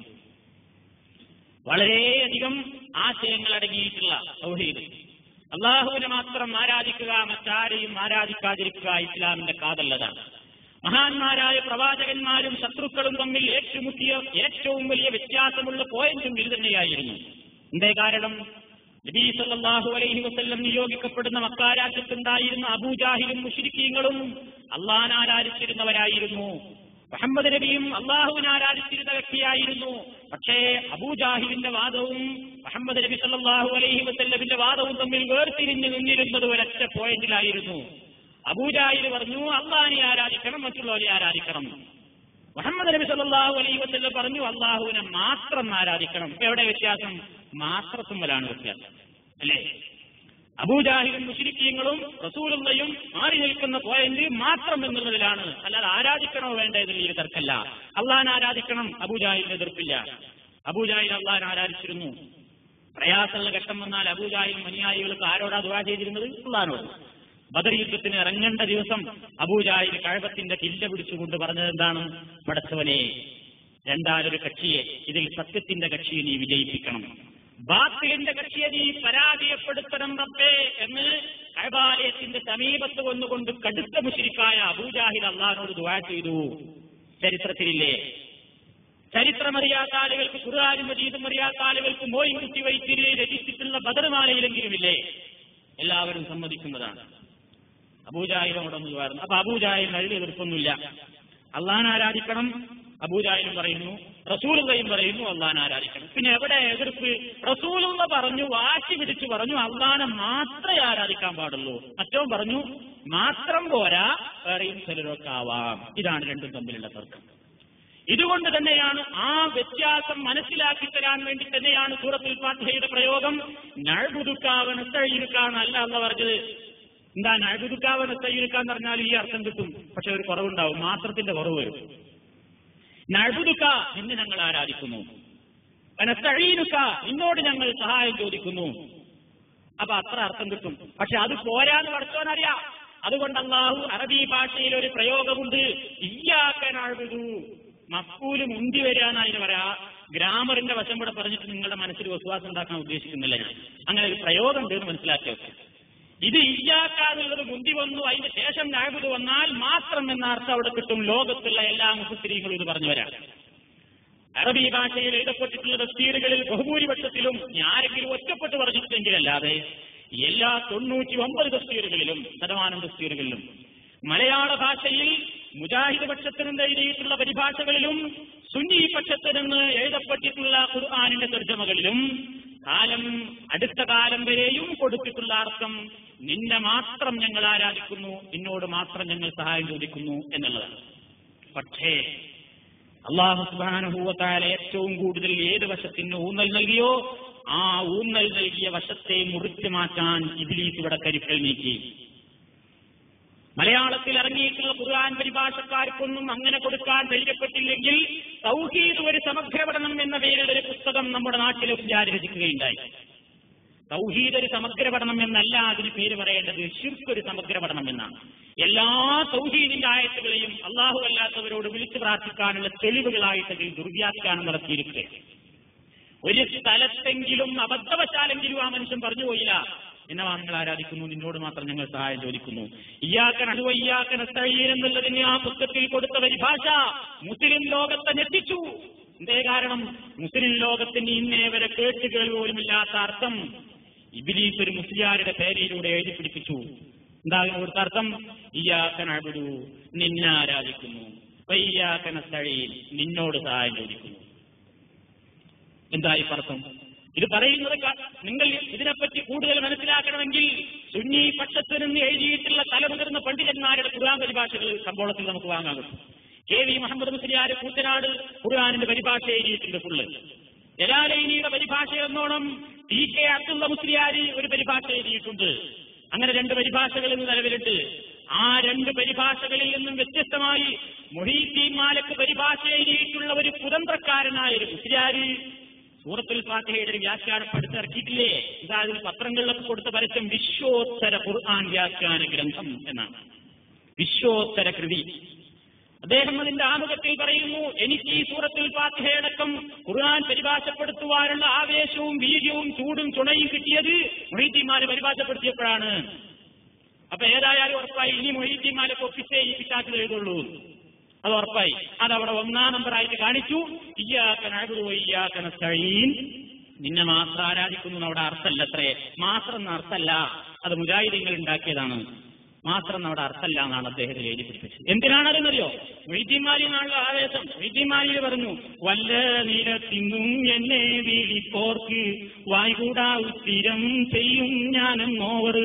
വളരെയധികം ആശയങ്ങൾ അടങ്ങിയിട്ടുള്ള തൗഹീദ്. അള്ളാഹുവിനെ മാത്രം ആരാധിക്കുക, മറ്റാരെയും ആരാധിക്കാതിരിക്കുക ഇസ്ലാമിന്റെ കാതല്ലതാണ്. മഹാന്മാരായ പ്രവാചകന്മാരും ശത്രുക്കളും തമ്മിൽ ഏറ്റുമുട്ടിയ ഏറ്റവും വലിയ വ്യത്യാസമുള്ള പോയിന്റും ഇത് തന്നെയായിരുന്നു. എന്തേ കാരണം? നബി സല്ലല്ലാഹു അലൈഹി വസല്ലം നിയോഗിക്കപ്പെടുന്ന മക്കാ രാജ്യത്തുണ്ടായിരുന്ന അബൂജാഹിലും മുശ്രിക്കീങ്ങളും അള്ളാഹനെ ആരാധിച്ചിരുന്നവരായിരുന്നു. മുഹമ്മദ് നബിയും അള്ളാഹുവിനെ ആരാധിച്ചിരുന്ന വ്യക്തിയായിരുന്നു. പക്ഷേ അബൂജാഹിലിന്റെ വാദവും മുഹമ്മദ് നബി സല്ലല്ലാഹു അലൈഹി വസല്ലമിന്റെ വാദവും തമ്മിൽ വേർതിരിഞ്ഞു നിന്നിരുന്നത് ഒരൊറ്റ പോയിന്റിലായിരുന്നു. അബൂജാഹിൽ പറഞ്ഞു അള്ളാഹിനെ ആരാധിക്കണം, മറ്റുള്ളവരെ ആരാധിക്കണം. മുഹമ്മദ് നബി സല്ലല്ലാഹു അലൈഹി വസല്ലം പറഞ്ഞു അള്ളാഹുവിനെ മാത്രം ആരാധിക്കണം. എവിടെ വ്യത്യാസം? മാത്രത്തുമ്മലാണ് വ്യത്യാസം, അല്ലേ? അബൂജാഹിലും മുശ്രിക്കീങ്ങളും റസൂലുള്ളയും മാറി നിൽക്കുന്ന പോയിന്റ് മാത്രം എന്നുള്ളതിലാണ്. അല്ലാതെ ആരാധിക്കണോ വേണ്ടതിൽ ഈ തർക്കല്ല. അള്ളാഹനെ ആരാധിക്കണം, അബൂജാഹിലിന് എതിർപ്പില്ല. അബൂജാഹിൽ അള്ളാഹനെ ആരാധിച്ചിരുന്നു. പ്രയാസമുള്ള ഘട്ടം വന്നാൽ അബൂജാഹിലും അനുയായികൾക്ക് ആരോടാ ദുആ ചെയ്തിരുന്നത്? അള്ളാഹിനോട്. ബദർ യുദ്ധത്തിന് ഇറങ്ങേണ്ട ദിവസം അബൂജാഹിൽ കഅബത്തിന്റെ കില്ല പിടിച്ചുകൊണ്ട് പറഞ്ഞത് എന്താണ്? പടച്ചവനെ, രണ്ടാലൊരു കക്ഷിയെ, ഇതിൽ സത്യത്തിന്റെ കക്ഷിയെ നീ വിജയിപ്പിക്കണം, ബാത്തിലിന്റെ കക്ഷിയെ നീ പരാജയപ്പെടുത്തണം റബ്ബേ എന്ന് കഅബാലയത്തിന്റെ സമീപത്ത് വന്നുകൊണ്ട് കടുത്ത മുശ്രിക്കായ അബൂജാഹിൽ അള്ളാഹിനോട് ദുആ ചെയ്തു. ചരിത്രത്തിലില്ലേ? ചരിത്രമറിയാത്ത ആളുകൾക്ക്, ഖുർആനും മജീദും അറിയാത്ത ആളുകൾക്ക് മോയിൻ കുത്തി വൈത്തിരി രചിച്ചിട്ടുള്ള ബദർമാലയിലെങ്കിലുമില്ലേ? എല്ലാവരും സമ്മതിക്കുന്നതാണ്. അബൂജാഹിലിനോടൊന്ന് പറഞ്ഞു. അപ്പൊ അബൂജാഹിലിന് അതിൽ എതിർപ്പൊന്നുമില്ല. അള്ളാഹനെ ആരാധിക്കണം അബൂജാഹിലും പറയുന്നു, റസൂലുള്ളയും പറയുന്നു അള്ളാഹനെ ആരാധിക്കണം. പിന്നെ എവിടെ എതിർപ്പ്? റസൂലുള്ള പറഞ്ഞു, വാശി പിടിച്ചു പറഞ്ഞു, അള്ളാഹനെ മാത്രമേ ആരാധിക്കാൻ പാടുള്ളൂ. മറ്റവൻ പറഞ്ഞു മാത്രം പോരാ, വേറെയും ചിലരൊക്കെ ആവാം. ഇതാണ് രണ്ടും തമ്മിലുള്ള തർക്കം. ഇതുകൊണ്ട് തന്നെയാണ് ആ വ്യത്യാസം മനസ്സിലാക്കി തരാൻ വേണ്ടി തന്നെയാണ് സൂറത്തുൽ ഫാത്തിഹയുടെ പ്രയോഗം നഅ്ബുദുക അല്ല അല്ല പറഞ്ഞത്. എന്താ നഅ്ബുദുക വനസ്തഈനുക പറഞ്ഞാൽ ഈ അർത്ഥം കിട്ടും, പക്ഷെ ഒരു കുറവുണ്ടാവും, മാത്രത്തിന്റെ കുറവ് വരും. നഅ്ബുദുക, നിന്നെ ഞങ്ങൾ ആരാധിക്കുന്നു, വനസ്തഈനുക, നിന്നോട് ഞങ്ങൾ സഹായം ചോദിക്കുന്നു. അപ്പൊ അത്ര അർത്ഥം കിട്ടും. പക്ഷെ അത് പോരാന്ന് പഠിച്ചവനറിയാം. അതുകൊണ്ട് അല്ലാഹു അറബി ഭാഷയിൽ ഒരു പ്രയോഗമുണ്ട്, ഇയ്യാക നഅ്ബുദു. മഫ്ഊല് മുന്തി വരാനായി പറയാ. ഗ്രാമറിന്റെ വശം കൂടെ പറഞ്ഞിട്ട് നിങ്ങളുടെ മനസ്സിൽ വസ്വാസം ഉണ്ടാക്കാൻ ഉദ്ദേശിക്കുന്നില്ല ഞാൻ. അങ്ങനെ ഒരു പ്രയോഗം ഉണ്ട് എന്ന് മനസ്സിലാക്കി വെക്കും. ഇത് ഇയ്യാക എന്നുള്ളത് മുന്തി വന്നു, അതിന് ശേഷം നഅ്ബുദു വന്നാൽ മാത്രം എന്ന അർത്ഥം അവിടെ കിട്ടും. ലോകത്തുള്ള എല്ലാ മുഫസ്സിരീങ്ങളും ഇത് പറഞ്ഞു വരാം. അറബി ഭാഷയിൽ എഴുതപ്പെട്ടിട്ടുള്ള തഫ്സീറുകളിൽ ബഹുഭൂരിപക്ഷത്തിലും ആരെങ്കിലും ഒറ്റപ്പെട്ട് പറഞ്ഞിട്ടുണ്ടെങ്കിലല്ലാതെ എല്ലാ തൊണ്ണൂറ്റി ഒമ്പത് തഫ്സീറുകളിലും ശതമാനം തഫ്സീറുകളിലും മലയാള ഭാഷയിൽ മുജാഹിദ് പക്ഷത്തിൽ നിന്ന് എഴുതിയിട്ടുള്ള പരിഭാഷകളിലും സുന്നി പക്ഷത്തിൽ നിന്ന് എഴുതപ്പെട്ടിട്ടുള്ള ഖുർആനിന്റെ തർജമകളിലും കാലം അടുത്ത കാലം വരെയും കൊടുത്തിട്ടുള്ള അർത്ഥം നിന്നെ മാത്രം ഞങ്ങൾ ആരാധിക്കുന്നു, നിന്നോട് മാത്രം ഞങ്ങൾ സഹായം ചോദിക്കുന്നു എന്നുള്ളതാണ്. പക്ഷേ അല്ലാഹു സുബ്ഹാനഹു വ തആല ഏറ്റവും കൂടുതൽ ഏത് വശത്തിന് ഊന്നൽ നൽകിയോ ആ ഊന്നൽ നൽകിയ വശത്തെ മുറിച്ചു മാറ്റാൻ ഇബ്ലീസ് ഇവിടെ കരുക്കൾ നീക്കി. മലയാളത്തിൽ ഇറങ്ങിയിട്ടുള്ള ഖുർആൻ പരിഭാഷക്കാർക്കൊന്നും അങ്ങനെ കൊടുക്കാൻ ധൈര്യപ്പെട്ടില്ലെങ്കിൽ തൗഹീദ് ഒരു സമഗ്ര പഠനം എന്ന പേരിൽ ഒരു പുസ്തകം നമ്മുടെ നാട്ടിലെ വിചാര രചിക്കുകയുണ്ടായി. തൗഹീദ് ഒരു സമഗ്ര പഠനം എന്നല്ല അതിന് പേര് പറയേണ്ടത്, ശിർക്ക് ഒരു സമഗ്ര പഠനം എന്നാണ്. എല്ലാ തൗഹീദിന്റെ ആയത്തുകളെയും അള്ളാഹു അല്ലാത്തവരോട് വിളിച്ചു പ്രാർത്ഥിക്കാനുള്ള തെളിവുകളായിട്ട് അതിൽ ദുർവ്യാഖ്യാനം നടത്തിയിരിക്കുക. ഒരു സ്ഥലത്തെങ്കിലും അബദ്ധവശാലെങ്കിലും ആ മനുഷ്യൻ പറഞ്ഞു പോയില്ല, എന്നവാ നിങ്ങൾ ആരാധിക്കുന്നു, നിന്നോട് മാത്രം ഞങ്ങൾ സഹായം ചോദിക്കുന്നു. ഇയ്യാക നഅ്ബുദു വ ഇയ്യാക നസ്തഈൻ എന്നുള്ളതിന് ആ പുസ്തകത്തിൽ കൊടുത്ത പരിഭാഷ മുസ്ലിം ലോകത്തെ ഞെട്ടിച്ചു. എന്തേ കാരണം? മുസ്ലിം ലോകത്തിന് ഇന്നേ വരെ കേട്ടുകേൾ പോലുമില്ലാത്ത അർത്ഥം ഇബ്ലീസ് ഒരു മുസ്ലിയാരുടെ പേരിലൂടെ എഴുതി പിടിപ്പിച്ചു. എന്താ കൊടുത്ത അർത്ഥം? ഇയ്യാക നഅ്ബുദു, നിന്നെ ആരാധിക്കുന്നു, വ ഇയ്യാക നസ്തഈൻ, നിന്നോട് സഹായം ചോദിക്കുന്നു. എന്തായി അർത്ഥം? ഇത് പറയുന്നത് നിങ്ങൾ ഇതിനെപ്പറ്റി കൂടുതൽ മനസ്സിലാക്കണമെങ്കിൽ സുന്നി പക്ഷത്ത് നിന്ന് എഴുതിയിട്ടുള്ള തലമുതിർന്ന പണ്ഡിതന്മാരുടെ ഖുർആൻ പരിഭാഷകൾ കമ്പോളത്തിൽ നമുക്ക് വാങ്ങാൻ കിട്ടും. കെ വി മുഹമ്മദ് മുസ്ലിയാർ കൂറ്റനാട് ഖുർആനിന്റെ പരിഭാഷ എഴുതിയിട്ടുണ്ട് ഫുള്ള്. ജലാലൈനിയുടെ പരിഭാഷ എന്നോണം ടി കെ അബ്ദുള്ള മുസ്ലിയാർ ഒരു പരിഭാഷ എഴുതിയിട്ടുണ്ട്. അങ്ങനെ രണ്ട് പരിഭാഷകൾ ഇന്ന് നിലവിലുണ്ട്. ആ രണ്ട് പരിഭാഷകളിൽ നിന്നും വ്യത്യസ്തമായി മുഹീദ്ദീൻ മാലിക് പരിഭാഷ എഴുതിയിട്ടുള്ള ഒരു കുതന്ത്രക്കാരനായ ഒരു മുസ്ലിയാർ സൂറത്തുൽ ഫാത്തിഹയുടെ ഒരു വ്യാഖ്യാനം പഠിച്ചിറക്കിയിട്ടില്ലേ? ഇതാ അതിൽ പത്രങ്ങളിലൊക്കെ കൊടുത്ത പരസ്യം വിശ്വോത്തര ഖുർആൻ വ്യാഖ്യാന ഗ്രന്ഥം എന്നാണ്, വിശ്വോത്തര കൃതി. അദ്ദേഹം അതിന്റെ ആമുഖത്തിൽ പറയുന്നു, എനിക്ക് ഈ സൂറത്തുൽ ഫാത്തിഹയടക്കം ഖുർആൻ പരിഭാഷപ്പെടുത്തുവാനുള്ള ആവേശവും വീര്യവും ചൂടും ചുണയും കിട്ടിയത് മുഹീദ്ദീൻമാരെ പരിഭാഷപ്പെടുത്തിയപ്പോഴാണ്. അപ്പൊ ഏതായാലും ഉറപ്പായി ഇനി മുഹീദ്ദീൻമാരെ ഒപ്പിച്ചേ ഈ പിശാചിൽ എഴുതുള്ളൂ, അത് ഉറപ്പായി. അതവിടെ ഒന്നാം നമ്പറായിട്ട് കാണിച്ചു. ഇയ്യാക നഅ്ബുദു വ ഇയ്യാക നസ്തഈൻ, നിന്നെ മാത്രം ആരാധിക്കുന്നു. അവിടെ അർത്ഥമല്ല, അത്രേ മാത്രം എന്ന അർത്ഥമല്ല, അത് മുജാഹിദീങ്ങൾ ഉണ്ടാക്കിയതാണ്. മാത്രം അവിടെ അർത്ഥമല്ല എന്നാണ് അദ്ദേഹത്തിന് എഴുതി പിടിപ്പിച്ചത്. എന്തിനാണതെന്നറിയോ? മുഹീദ്ദീൻമാരിനാണല്ലോ ആവേശം. മുഹീദ്ദീൻമാരി പറഞ്ഞു, വല്ല നിരത്തിന്നും എന്നെ വിളിപ്പോർക്ക് വായ്കൂടാ ഉത്തിരം ചെയ്യും ഞാനെന്നോവർ.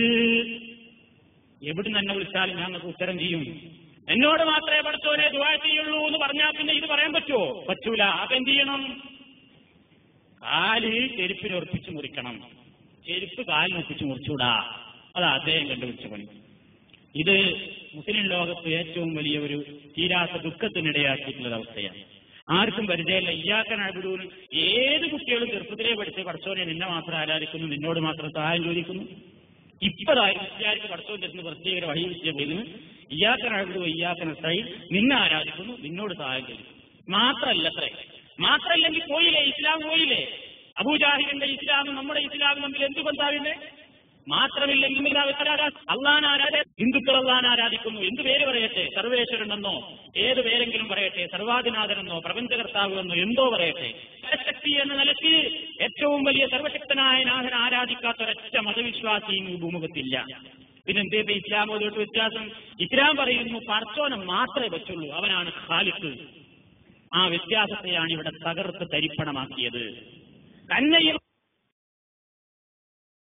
എവിടുന്ന് എന്നെ വിളിച്ചാലും ഞങ്ങൾക്ക് ഉത്തരം ചെയ്യും, എന്നോട് മാത്രമേ പഠിച്ചോനെ ദുആ ചെയ്യുള്ളൂ എന്ന് പറഞ്ഞാൽ പിന്നെ ഇത് പറയാൻ പറ്റുമോ? പറ്റൂല. അപ്പൊ എന്ത് ചെയ്യണം? കാല് ചെരുപ്പിന് ഉറപ്പിച്ച് മുറിക്കണം. ചെരുപ്പ് കാലിനൊപ്പിച്ച് മുറിച്ചൂടാ. അതാ അദ്ദേഹം കണ്ടുപിടിച്ച പണി. ഇത് മുസ്ലിം ലോകത്ത് ഏറ്റവും വലിയ ഒരു തീരാത്ത ദുഃഖത്തിനിടയാക്കിയിട്ടുള്ള അവസ്ഥയാണ്. ആർക്കും പരിചയമില്ല. ഇയ്യാക്ക നഅ്ബുദൂൻ ഏത് കുട്ടികളും ചെറുപ്പത്തിലേ പഠിച്ച് പഠിച്ചോനെ നിന്നെ മാത്രം ആരാധിക്കുന്നു, നിന്നോട് മാത്രം സഹായം ചോദിക്കുന്നു. ഇപ്പതായാലും വിദ്യാർത്ഥിക്ക് പഠിച്ചോ ചെന്ന് പ്രത്യേക വഴി വിദ്യപ്പെടുന്നു. ഇയ്യാക്ക നഅ്ബുദു ഇയ്യാക നസ്തഈൻ, നിന്നെ ആരാധിക്കുന്നു, നിന്നോട് സഹായം ചോദിക്കുന്നു. മാത്രല്ല അത്രേ. മാത്രല്ലെങ്കിൽ പോയില്ലേ, ഇസ്ലാം പോയില്ലേ? അബൂജാഹിലിന്റെ ഇസ്ലാമും നമ്മുടെ ഇസ്ലാമും തമ്മിൽ എന്ത് ബന്ധാവില്ലേ? മാത്രമില്ലെങ്കിൽ അള്ളാൻ ആരാധ ഹിന്ദുക്കൾ അള്ളാൻ ആരാധിക്കുന്നു. എന്ത് പേര് പറയട്ടെ, സർവേശ്വരനെന്നോ ഏത് പേരെങ്കിലും പറയട്ടെ, സർവാധിനാഥനെന്നോ പ്രപഞ്ചകർത്താവ് എന്നോ എന്തോ പറയട്ടെ, ശക്തി എന്ന നിലയ്ക്ക് ഏറ്റവും വലിയ സർവശക്തനായ നാഥൻ ആരാധിക്കാത്ത ഒരൊറ്റ മതവിശ്വാസിയും ഈ ഭൂമുഖത്തില്ല. പിന്നെന്തേ ഇസ്ലാമോട്ട് വ്യത്യാസം? ഇസ്ലാം പറയുന്നു പടച്ചോനെ മാത്രമേ പറ്റുള്ളൂ, അവനാണ് ഖാലിഖ്. ആ വ്യത്യാസത്തെയാണ് ഇവിടെ തകർത്ത് തരിപ്പണമാക്കിയത്. തന്നെയും